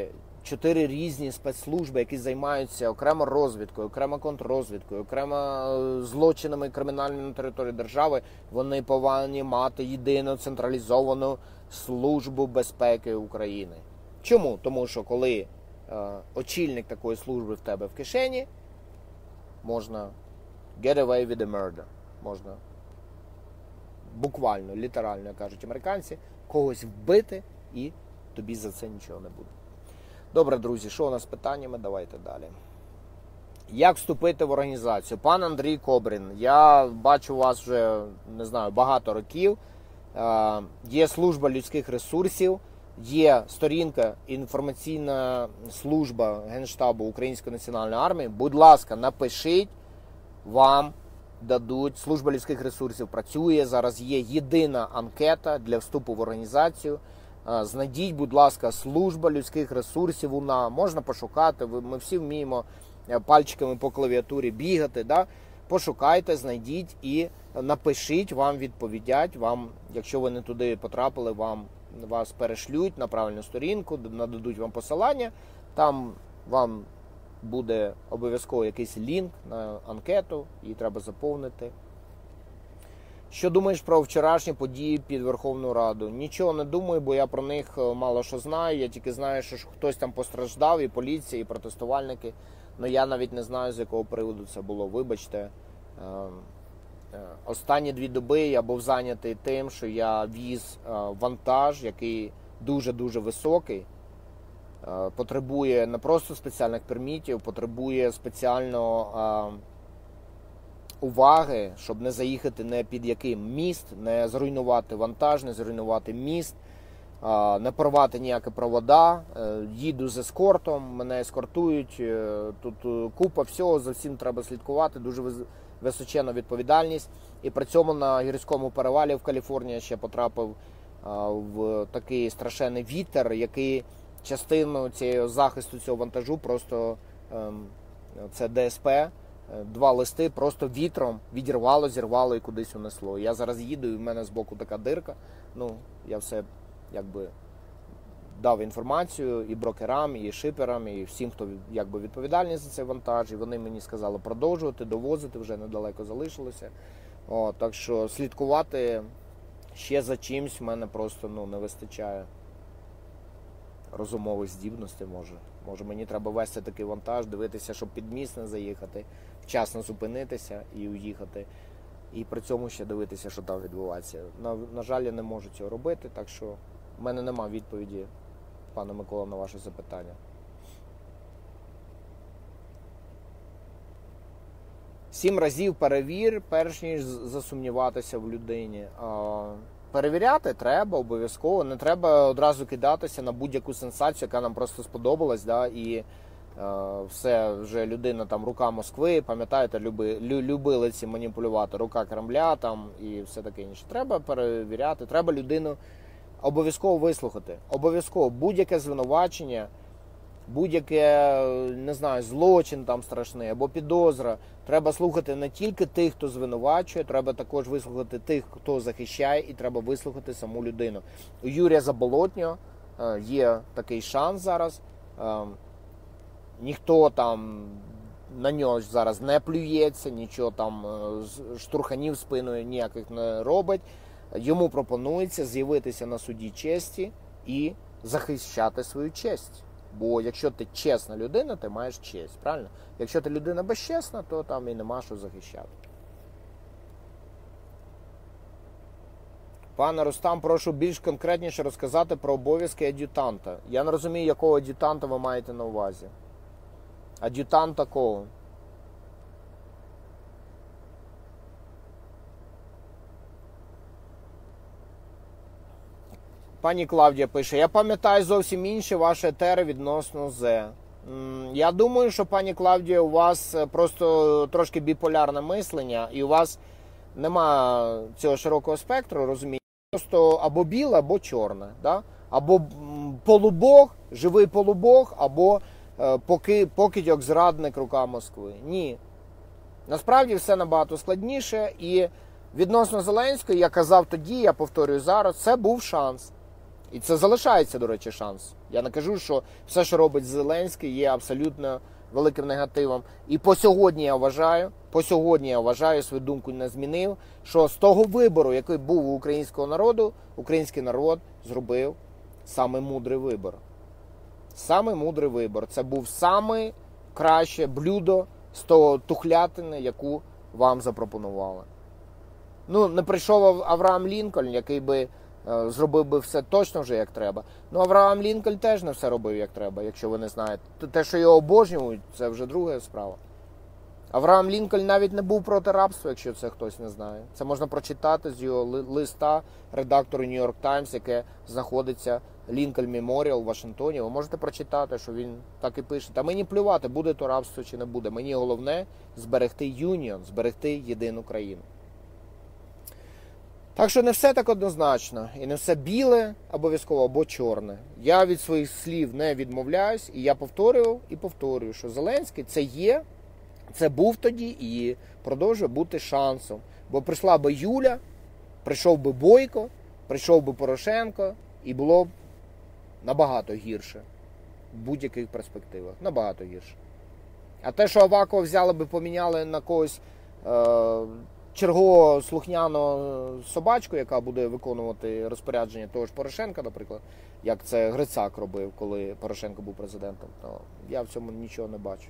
4 різні спецслужби, які займаються окремо розвідкою, окремо контррозвідкою, окремо злочинами кримінальними на території держави, вони повинні мати єдину централізовану службу безпеки України. Чому? Тому що коли очільник такої служби в тебе в кишені, можна get away with the murder. Можна буквально, літерально, як кажуть американці, когось вбити і тобі за це нічого не буде. Добре, друзі, що у нас з питаннями? Давайте далі. Як вступити в організацію? Пан Андрій Кобрін, я бачу вас вже, не знаю, багато років. Є служба людських ресурсів, є сторінка, інформаційна служба Генштабу Української національної армії. Будь ласка, напишіть, вам дадуть. Служба людських ресурсів працює, зараз є єдина анкета для вступу в організацію. Знайдіть, будь ласка, служба людських ресурсів, вона можна пошукати, ми всі вміємо пальчиками по клавіатурі бігати, да? Пошукайте, знайдіть і напишіть, вам відповідять, вам, якщо ви не туди потрапили, вас перешлють на правильну сторінку, нададуть вам посилання, там вам буде обов'язково якийсь лінк на анкету, її треба заповнити. Що думаєш про вчорашні події під Верховну Раду? Нічого не думаю, бо я про них мало що знаю. Я тільки знаю, що хтось там постраждав, і поліція, і протестувальники. Але я навіть не знаю, з якого приводу це було. Вибачте. Останні 2 доби я був зайнятий тим, що я віз вантаж, який дуже-дуже високий. Потребує не просто спеціальних пермітів, потребує спеціального уваги, щоб не заїхати не під який міст, не зруйнувати вантаж, не зруйнувати міст, не порвати ніякі провода. Їду з ескортом, мене ескортують, тут купа всього, за всім треба слідкувати, дуже височенна відповідальність. І при цьому на гірському перевалі в Каліфорнії ще потрапив в такий страшенний вітер, який частину цього захисту цього вантажу просто, це ДСП, 2 листи просто вітром відірвало, зірвало і кудись унесло. Я зараз їду, і в мене збоку така дирка. Я все якби дав інформацію і брокерам, і шиперам, і всім, хто якби відповідальний за цей вантаж. І вони мені сказали продовжувати, довозити, вже недалеко залишилося. Так що слідкувати ще за чимсь в мене просто не вистачає розумових здібностей, може мені треба вести такий вантаж, дивитися, щоб під міст не заїхати, вчасно зупинитися і уїхати. І при цьому ще дивитися, що там відбувається. На жаль, я не можу цього робити, так що в мене немає відповіді, пане Микола, на ваше запитання. 7 разів перевір, перш ніж засумніватися в людині. Перевіряти треба обов'язково, не треба одразу кидатися на будь-яку сенсацію, яка нам просто сподобалась, да, і все, вже людина там рука Москви, пам'ятаєте, любили ці маніпулювати, рука Кремля там і все таке інше. Треба перевіряти, треба людину обов'язково вислухати. Обов'язково будь-яке звинувачення, будь-яке, не знаю, злочин там страшний або підозра. Треба слухати не тільки тих, хто звинувачує, треба також вислухати тих, хто захищає, і треба вислухати саму людину. У Юрія Заболотнього є такий шанс зараз. Ніхто там на нього зараз не плюється, нічого там, штурханів спиною ніяких не робить. Йому пропонується з'явитися на суді честі і захищати свою честь. Бо якщо ти чесна людина, ти маєш честь, правильно? Якщо ти людина безчесна, то там і нема що захищати. Пане Рустам, прошу більш конкретніше розказати про обов'язки ад'ютанта. Я не розумію, якого ад'ютанта ви маєте на увазі. Ад'ютанта кого? Пані Клавдія пише, я пам'ятаю зовсім інші ваші етери відносно Зе. Я думаю, що, пані Клавдія, у вас просто трошки біполярне мислення, і у вас нема цього широкого спектру, розумієте? Просто або біле, або чорне. Да? Або полубог, живий полубог, або покидьок, зрадник, рука Москви. Ні. Насправді все набагато складніше, і відносно Зеленського, я казав тоді, я повторюю зараз, це був шанс. І це залишається, до речі, шанс. Я не кажу, що все, що робить Зеленський, є абсолютно великим негативом. І по сьогодні я вважаю, свою думку не змінив, що з того вибору, який був у українського народу, український народ зробив саме мудрий вибор. Саме мудрий вибор. Це був саме краще блюдо з того тухлятини, яку вам запропонували. Ну, не прийшов Авраам Лінкольн, який би зробив би все точно вже як треба. Ну, Авраам Лінкольн теж не все робив як треба, якщо ви не знаєте. Те, що його обожнюють, це вже друга справа. Авраам Лінкольн навіть не був проти рабства, якщо це хтось не знає. Це можна прочитати з його листа редактору New York Times, яке знаходиться Лінкольн Меморіал у Вашингтоні. Ви можете прочитати, що він так і пише. Та мені плювати, буде то рабство чи не буде. Мені головне зберегти юніон, зберегти єдину країну. Так що не все так однозначно. І не все біле обов'язково або чорне. Я від своїх слів не відмовляюсь. І я повторював і повторюю, що Зеленський це є, це був тоді і продовжує бути шансом. Бо прийшла би Юля, прийшов би Бойко, прийшов би Порошенко, і було б набагато гірше. В будь-яких перспективах. Набагато гірше. А те, що Авакова взяли би, поміняли на когось чергового слухняну собачку, яка буде виконувати розпорядження того ж Порошенка, наприклад, як це Грицак робив, коли Порошенко був президентом, то я в цьому нічого не бачу.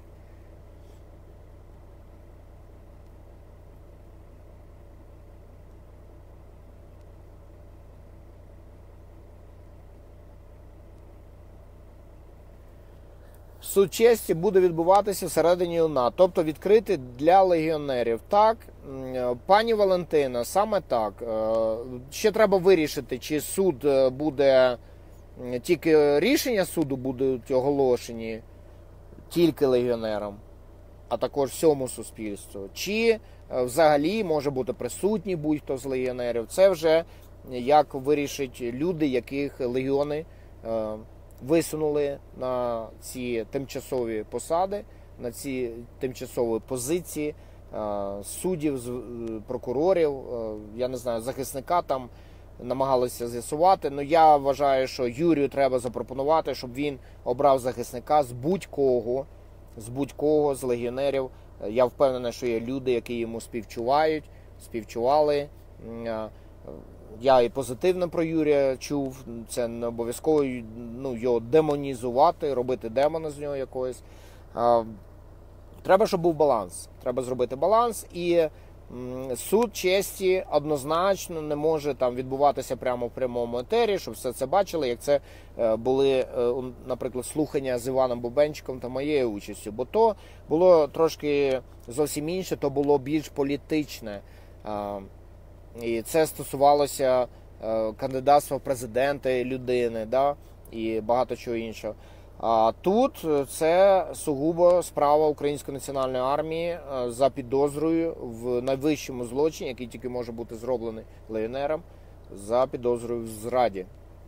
Суд честі буде відбуватися всередині УНА, тобто відкритий для легіонерів. Так, пані Валентина, саме так. Ще треба вирішити, чи суд буде, тільки рішення суду будуть оголошені тільки легіонерам, а також всьому суспільству. Чи взагалі може бути присутній будь-хто з легіонерів. Це вже як вирішать люди, яких легіони висунули на ці тимчасові посади, на ці тимчасові позиції суддів, прокурорів, я не знаю, захисника там намагалися з'ясувати. Но я вважаю, що Юрію треба запропонувати, щоб він обрав захисника з будь-кого з легіонерів. Я впевнений, що є люди, які йому співчували. Я і позитивно про Юрія чув, це не обов'язково його демонізувати, робити демона з нього якогось. Треба, щоб був баланс. Треба зробити баланс, і суд честі однозначно не може там відбуватися прямо в прямому етері, щоб все це бачили, як це були, наприклад, слухання з Іваном Бубенчиком та моєю участю. Бо то було трошки зовсім інше, то було більш політичне. І це стосувалося кандидатства в президенти людини, да? І багато чого іншого. А тут це сугубо справа Української національної армії за підозрою в найвищому злочині, який тільки може бути зроблений легіонером, за підозрою в зраді.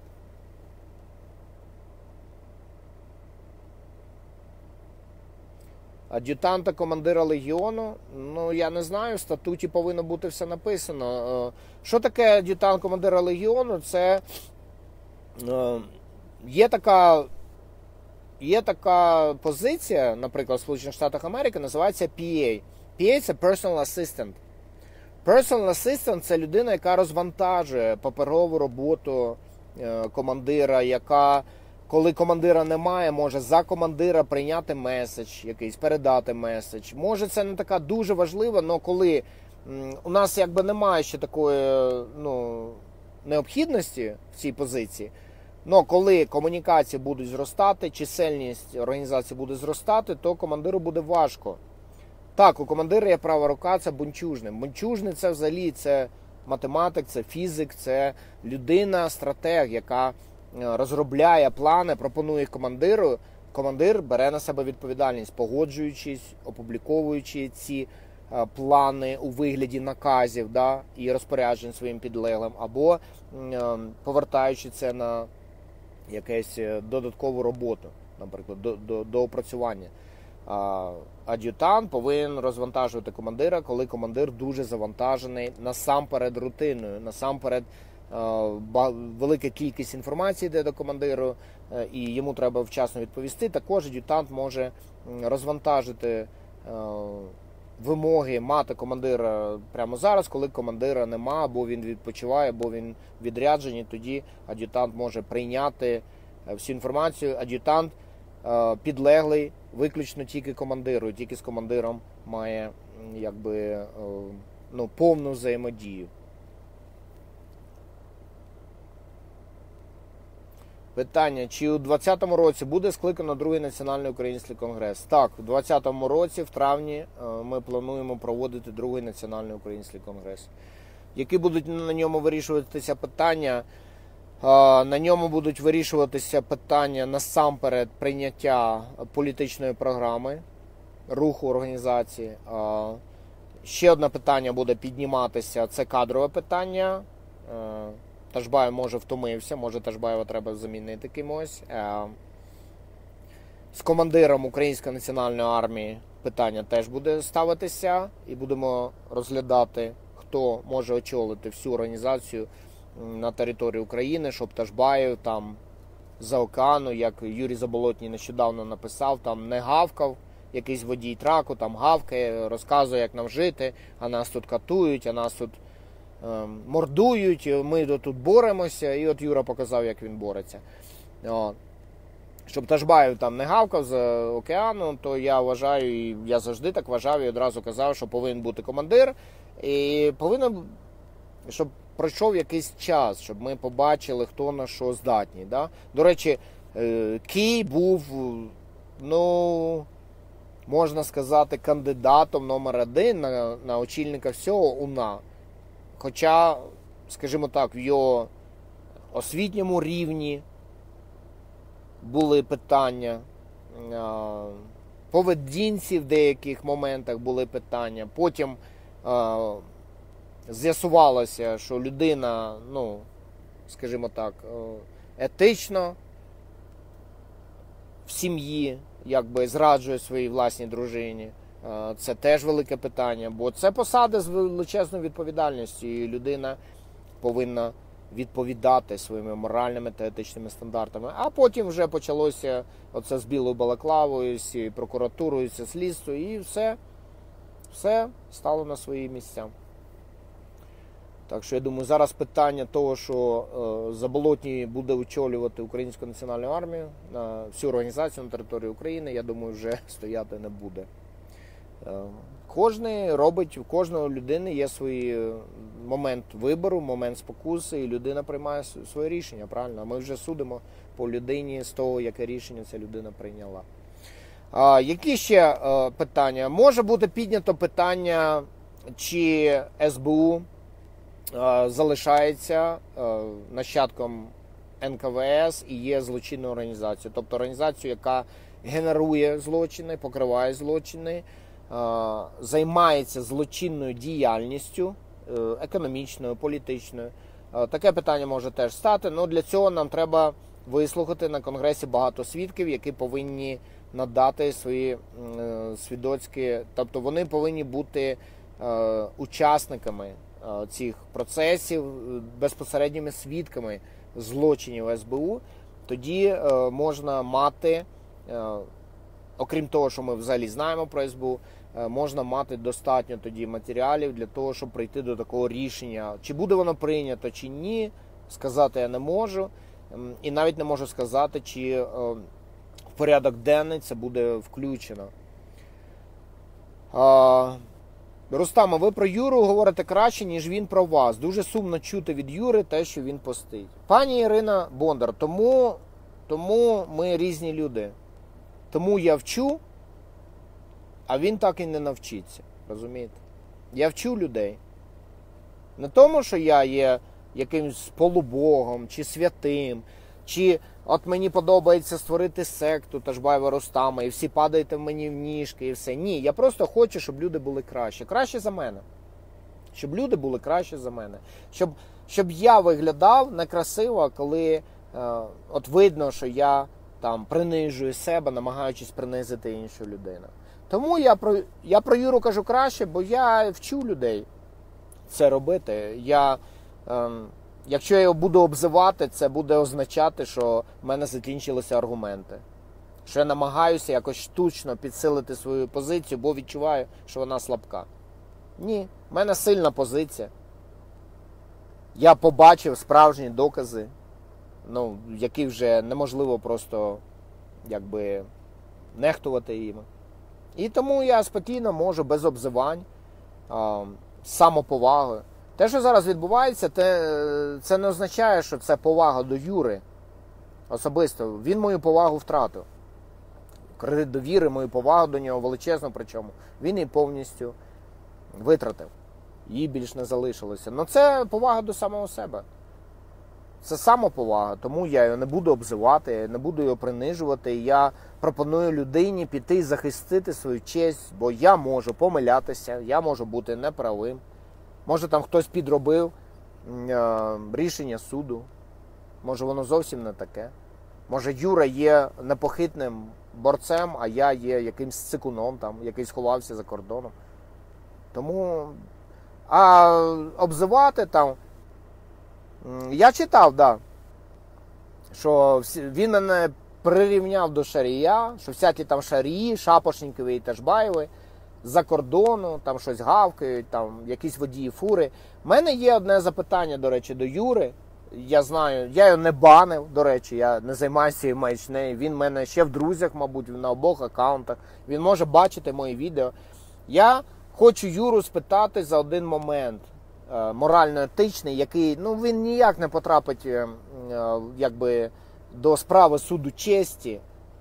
Ад'ютанта командира легіону, я не знаю, в статуті повинно бути все написано. Що таке ад'ютант командира легіону? Це є така позиція, наприклад, в Сполучених Штатах Америки, називається PA. PA – це Personal Assistant. Personal Assistant – це людина, яка розвантажує паперову роботу командира, яка, коли командира немає, може за командира прийняти меседж якийсь, передати меседж. Може, це не така дуже важлива, але коли у нас якби немає ще такої необхідності в цій позиції, але коли комунікації будуть зростати, чисельність організації буде зростати, то командиру буде важко. Так, у командира є права рука, це бунчужний. Бунчужний – це взагалі це математик, це фізик, це людина-стратег, яка розробляє плани, пропонує їх командиру. Командир бере на себе відповідальність, погоджуючись, опубліковуючи ці плани у вигляді наказів, да, і розпоряджень своїм підлеглим, або повертаючи це на якусь додаткову роботу, наприклад, до опрацювання. Ад'ютант повинен розвантажувати командира, коли командир дуже завантажений насамперед рутиною, насамперед велика кількість інформації йде до командиру, і йому треба вчасно відповісти. Також ад'ютант може розвантажити вимоги мати командира прямо зараз, коли командира нема, або він відпочиває, або він відряджений, тоді ад'ютант може прийняти всю інформацію. Ад'ютант підлеглий виключно тільки командиру, тільки з командиром має повну взаємодію. Питання, чи у 2020 році буде скликано другий Національний український конгрес? Так, у 2020 році, в травні, ми плануємо проводити другий Національний український конгрес. Які будуть на ньому вирішуватися питання? На ньому будуть вирішуватися питання насамперед прийняття політичної програми, руху організації. Ще одне питання буде підніматися, це кадрове питання. Ташбаєв, може, втомився, може Ташбаєва треба замінити кимось. З командиром Української національної армії питання теж буде ставитися, і будемо розглядати, хто може очолити всю організацію на території України, щоб Ташбаєв там за океану, як Юрій Заболотній нещодавно написав, там не гавкав, якийсь водій траку, там гавкає, розказує, як нам жити, а нас тут катують, а нас тут мордують, ми тут боремося, і от Юра показав, як він бореться. Щоб Ташбаєв там не гавкав з океану, то я вважаю, і я завжди так вважав, і одразу казав, що повинен бути командир, і повинен, щоб пройшов якийсь час, щоб ми побачили, хто на що здатний. Да? До речі, Кій був, можна сказати, кандидатом номер 1 на очільника всього УНА. Хоча, скажімо так, в його освітньому рівні були питання, поведінці в деяких моментах були питання. Потім з'ясувалося, що людина, скажімо так, етично в сім'ї зраджує своїй власній дружині. Це теж велике питання, бо це посади з величезною відповідальністю, і людина повинна відповідати своїми моральними та етичними стандартами. А потім вже почалося оце з білою балаклавою, з прокуратурою, з слідством, і все стало на свої місця. Так що, я думаю, зараз питання того, що Заболотній буде очолювати Українську національну армію, на всю організацію на території України, я думаю, вже стояти не буде. Кожний робить, у кожної людини є свій момент вибору, момент спокуси, і людина приймає своє рішення, правильно? А ми вже судимо по людині з того, яке рішення ця людина прийняла. Які ще питання? Може бути піднято питання, чи СБУ залишається нащадком НКВС і є злочинною організацією. Тобто організацією, яка генерує злочини, покриває злочини, займається злочинною діяльністю, економічною, політичною. Таке питання може теж стати. Но для цього нам треба вислухати на Конгресі багато свідків, які повинні надати свої свідоцькі, тобто вони повинні бути учасниками цих процесів, безпосередніми свідками злочинів СБУ. Тоді можна мати, окрім того, що ми взагалі знаємо про СБУ, можна мати достатньо тоді матеріалів для того, щоб прийти до такого рішення. Чи буде воно прийнято, чи ні, сказати я не можу. І навіть не можу сказати, чи в порядок денний це буде включено. Рустаме, ви про Юру говорите краще, ніж він про вас. Дуже сумно чути від Юри те, що він постить. Пані Ірина Бондар, тому ми різні люди. Тому я вчу, а він так і не навчиться. Розумієте? Я вчу людей. Не тому, що я є якимсь полубогом, чи святим, чи от мені подобається створити секту Ташбаєва Рустама, і всі падаєте в мені в ніжки, і все. Ні, я просто хочу, щоб люди були краще. Краще за мене. Щоб люди були краще за мене. Щоб я виглядав некрасиво, коли от видно, що я там принижую себе, намагаючись принизити іншу людину. Тому я про Юру кажу краще, бо я вчу людей це робити. Я Якщо я його буду обзивати, це буде означати, що в мене закінчилися аргументи. Що я намагаюся якось штучно підсилити свою позицію, бо відчуваю, що вона слабка. Ні, в мене сильна позиція. Я побачив справжні докази, які вже неможливо просто нехтувати їми. І тому я спокійно можу без обзивань, з самоповагою. Те, що зараз відбувається, це не означає, що це повага до Юри особисто. Він мою повагу втратив. Кредит довіри, мою повагу до нього величезну, причому він її повністю витратив. Її більш не залишилося. Но це повага до самого себе. Це самоповага, тому я його не буду обзивати, не буду його принижувати. Я пропоную людині піти і захистити свою честь, бо я можу помилятися, я можу бути неправим. Може там хтось підробив рішення суду, може воно зовсім не таке. Може Юра є непохитним борцем, а я є якимсь цикуном, який сховався за кордоном. Тому, обзивати я читав, що він мене прирівняв до шарія, що всякі там шарії, Шапошнікові і Ташбаєви з-за кордону, там щось гавкають, там якісь водії фури. У мене є одне запитання, до речі, до Юри. Я знаю, я його не банив, до речі, я не займаюся цією маячнею. Він в мене ще в друзях, мабуть, на обох аккаунтах. Він може бачити мої відео. Я хочу Юру спитати за один момент морально-етичний, який, він ніяк не потрапить до справи суду честі.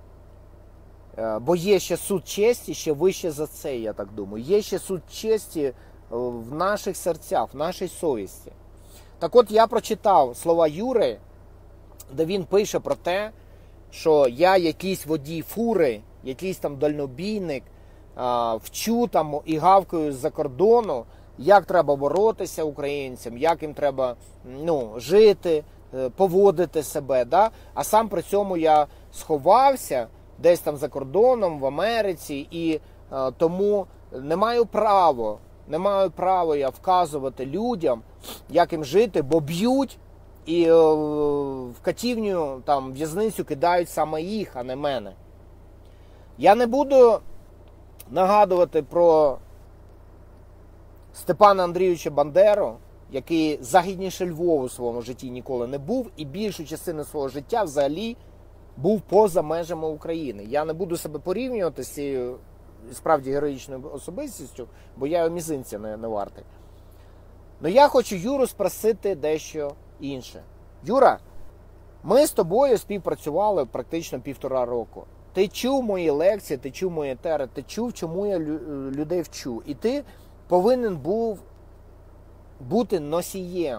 Бо є ще суд честі, ще вище за це, я так думаю. Є ще суд честі в наших серцях, в нашій совісті. Так от я прочитав слова Юри, де він пише про те, що я якийсь водій фури, якийсь там дальнобійник, вчу там і гавкаю з-за кордону, як треба боротися українцям, як їм треба жити, поводити себе. Да? А сам при цьому я сховався десь там за кордоном, в Америці, і тому не маю права я вказувати людям, як їм жити, бо б'ють і в катівню, в'язницю кидають саме їх, а не мене. Я не буду нагадувати про Степана Андрійовича Бандеру, який західніше Львова у своєму житті ніколи не був і більшу частину свого життя взагалі був поза межами України. Я не буду себе порівнювати з цією справді героїчною особистістю, бо я його мізинця не вартий. Но я хочу Юру спросити дещо інше. Юра, ми з тобою співпрацювали практично 1,5 року. Ти чув мої лекції, ти чув мої етери, ти чув, чому я людей вчу. І ти повинен був бути носієм,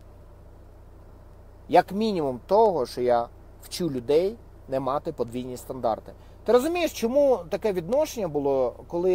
як мінімум того, що я вчу людей не мати подвійні стандарти. Ти розумієш, чому таке відношення було,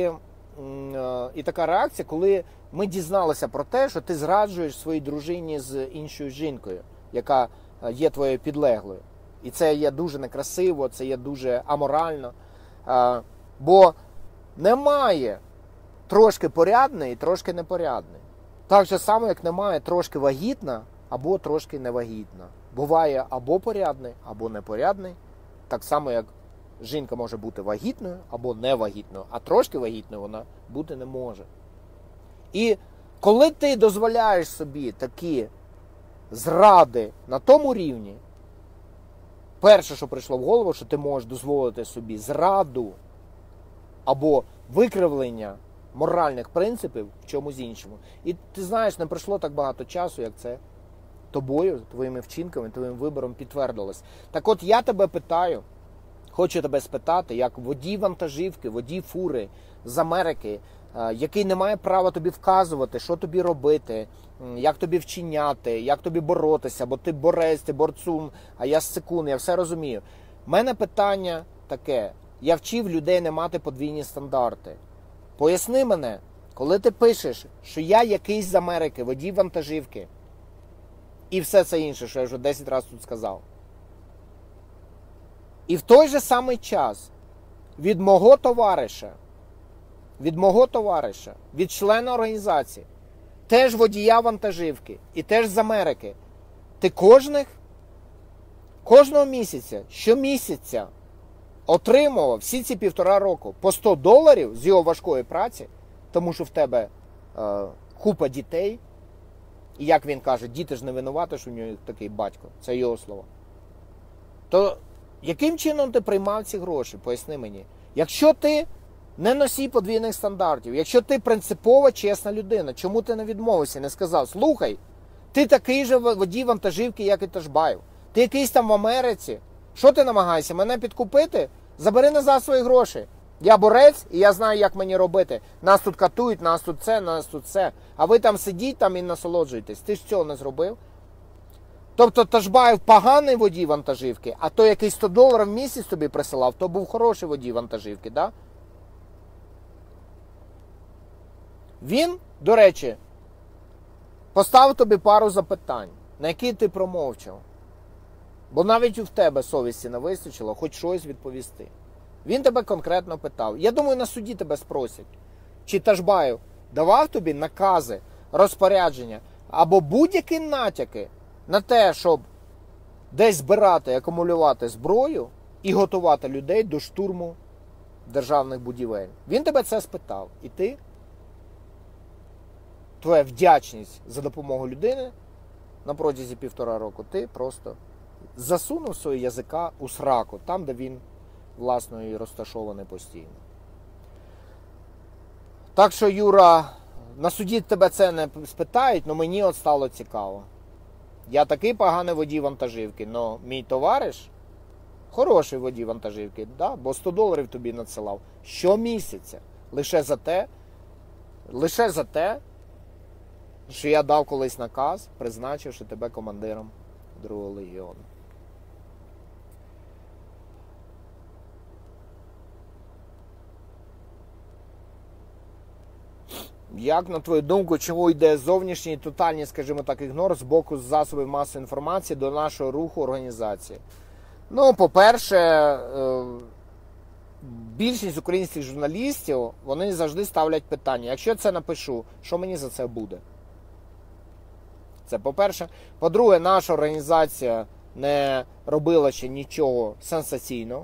і така реакція, коли ми дізналися про те, що ти зраджуєш своїй дружині з іншою жінкою, яка є твоєю підлеглою. І це є дуже некрасиво, це є дуже аморально. Бо немає трошки порядний і трошки непорядний. Так же само, як немає трошки вагітна або трошки невагітна. Буває або порядний, або непорядний. Так само, як жінка може бути вагітною або невагітною, а трошки вагітною вона бути не може. І коли ти дозволяєш собі такі зради на тому рівні, перше, що прийшло в голову, що ти можеш дозволити собі зраду або викривлення моральних принципів в чомусь іншому. І ти знаєш, не пройшло так багато часу, як це тобою, твоїми вчинками, твоїм вибором підтвердилось. Так от я тебе питаю, хочу тебе спитати, як водій вантажівки, водій фури з Америки, який не має права тобі вказувати, що тобі робити, як тобі вчиняти, як тобі боротися, бо ти борець, ти борцун, а я сцикун, я все розумію. У мене питання таке, я вчив людей не мати подвійні стандарти. Поясни мене, коли ти пишеш, що я якийсь з Америки, водій вантажівки, і все це інше, що я вже 10 разів тут сказав. І в той же самий час від мого товариша, від члена організації, теж водія вантажівки і теж з Америки, Ти кожного місяця, щомісяця отримував всі ці 1,5 року по $100 з його важкої праці, тому що в тебе купа дітей. І як він каже, діти ж не винуваті, що в нього такий батько. Це його слова. То яким чином ти приймав ці гроші? Поясни мені. Якщо ти не носій подвійних стандартів, якщо ти принципова, чесна людина, чому ти не відмовився, не сказав, слухай, ти такий же водій вантажівки, як і Ташбаєв. Ти якийсь там в Америці. Що ти намагаєшся? Мене підкупити? Забери назад свої гроші. Я борець, і я знаю, як мені робити. Нас тут катують, нас тут це, нас тут це. А ви там сидіть там і насолоджуєтесь. Ти ж цього не зробив. Тобто Ташбаєв поганий водій вантажівки, а той, який $100 в місяць тобі присилав, то був хороший водій вантажівки, да? Він, до речі, поставив тобі пару запитань, на які ти промовчав. Бо навіть в тебе совісті не вистачило хоч щось відповісти. Він тебе конкретно питав. Я думаю, на суді тебе спросять, чи Ташбаєв давав тобі накази, розпорядження або будь-які натяки на те, щоб десь збирати, акумулювати зброю і готувати людей до штурму державних будівель. Він тебе це спитав. І ти, твоя вдячність за допомогу людини на протязі 1,5 року, ти просто засунув свого язика у сраку, там, де він, власне, і розташований постійно. Так що, Юра, на суді тебе це не спитають, але мені от стало цікаво. Я такий поганий водій вантажівки, але мій товариш хороший водій вантажівки, да? Бо $100 тобі надсилав щомісяця. Лише за те, що я дав колись наказ, призначивши тебе командиром 2-го легіону. Як, на твою думку, чому йде зовнішній тотальний, скажімо так, ігнор з боку засобів масової інформації до нашого руху організації? Ну, по-перше, більшість українських журналістів, вони завжди ставлять питання, якщо я це напишу, що мені за це буде? Це по-перше. По-друге, наша організація не робила ще нічого сенсаційного.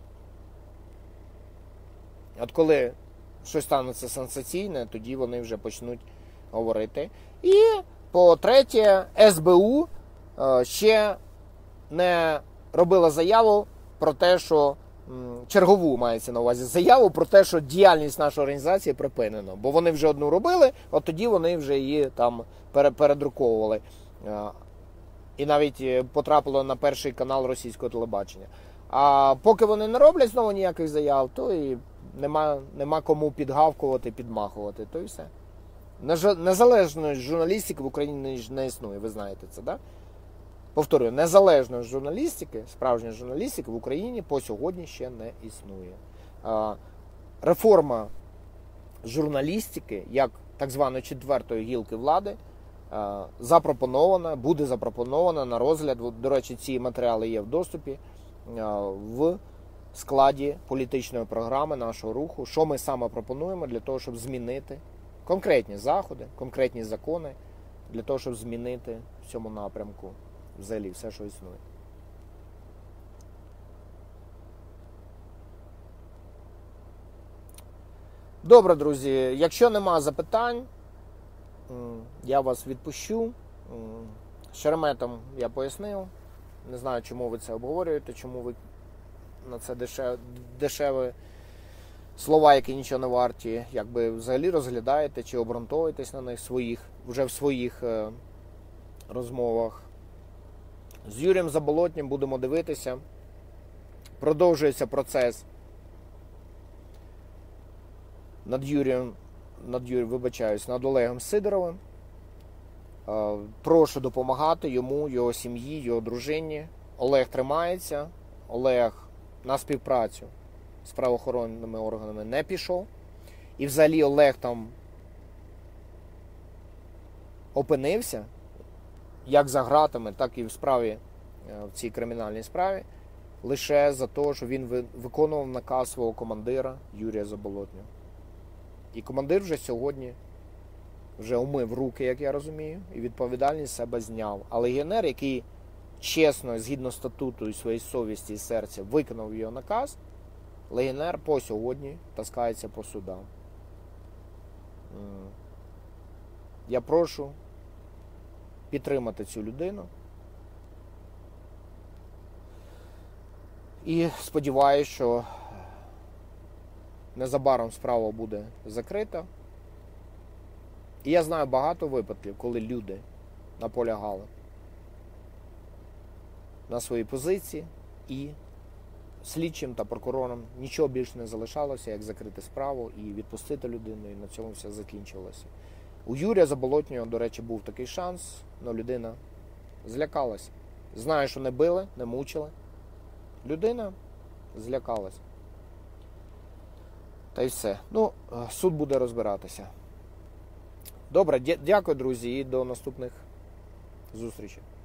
От коли щось станеться сенсаційне, тоді вони вже почнуть говорити. І, по-третє, СБУ ще не робила заяву про те, що чергову мається на увазі заяву про те, що діяльність нашої організації припинена. Бо вони вже одну робили, от тоді вони вже її там передруковували. І навіть потрапило на перший канал російського телебачення. А поки вони не роблять знову ніяких заяв, то і нема кому підгавкувати, підмахувати, то і все. Незалежної журналістики в Україні не існує, ви знаєте це, да? Повторюю, незалежної журналістики, справжньої журналістики в Україні по сьогодні ще не існує. Реформа журналістики, як так званої четвертої гілки влади, буде запропонована на розгляд. До речі, ці матеріали є в доступі в складі політичної програми нашого руху. Що ми саме пропонуємо для того, щоб змінити конкретні заходи, конкретні закони, для того, щоб змінити в цьому напрямку взагалі все, що існує. Добре, друзі, якщо нема запитань, я вас відпущу. Шереметом я пояснив. Не знаю, чому ви це обговорюєте, чому ви на це дешеві слова, які нічого не варті, якби взагалі розглядаєте чи обґрунтовуєтесь на них вже в своїх розмовах. З Юрієм Заболотнім будемо дивитися. Продовжується процес над Олегом Сидоровим. Прошу допомагати йому, його сім'ї, його дружині. Олег тримається. Олег на співпрацю з правоохоронними органами не пішов. І взагалі Олег там опинився, як за ґратами, так і в цій кримінальній справі, лише за те, що він виконував наказ свого командира Юрія Заболотнього. І командир вже сьогодні вже умив руки, як я розумію, і відповідальність з себе зняв. А легіонер, який чесно, згідно статуту і своєї совісті і серця, виконав його наказ, легіонер по сьогодні таскається по судам. Я прошу підтримати цю людину. І сподіваюся, що незабаром справа буде закрита. І я знаю багато випадків, коли люди наполягали на своїй позиції, і слідчим та прокурорам нічого більше не залишалося, як закрити справу і відпустити людину, і на цьому все закінчилося. У Юрія Заболотнього, до речі, був такий шанс, але людина злякалася. Знаю, що не били, не мучили. Людина злякалась. Та й все. Ну, суд буде розбиратися. Добре, дякую, друзі, і до наступних зустрічей.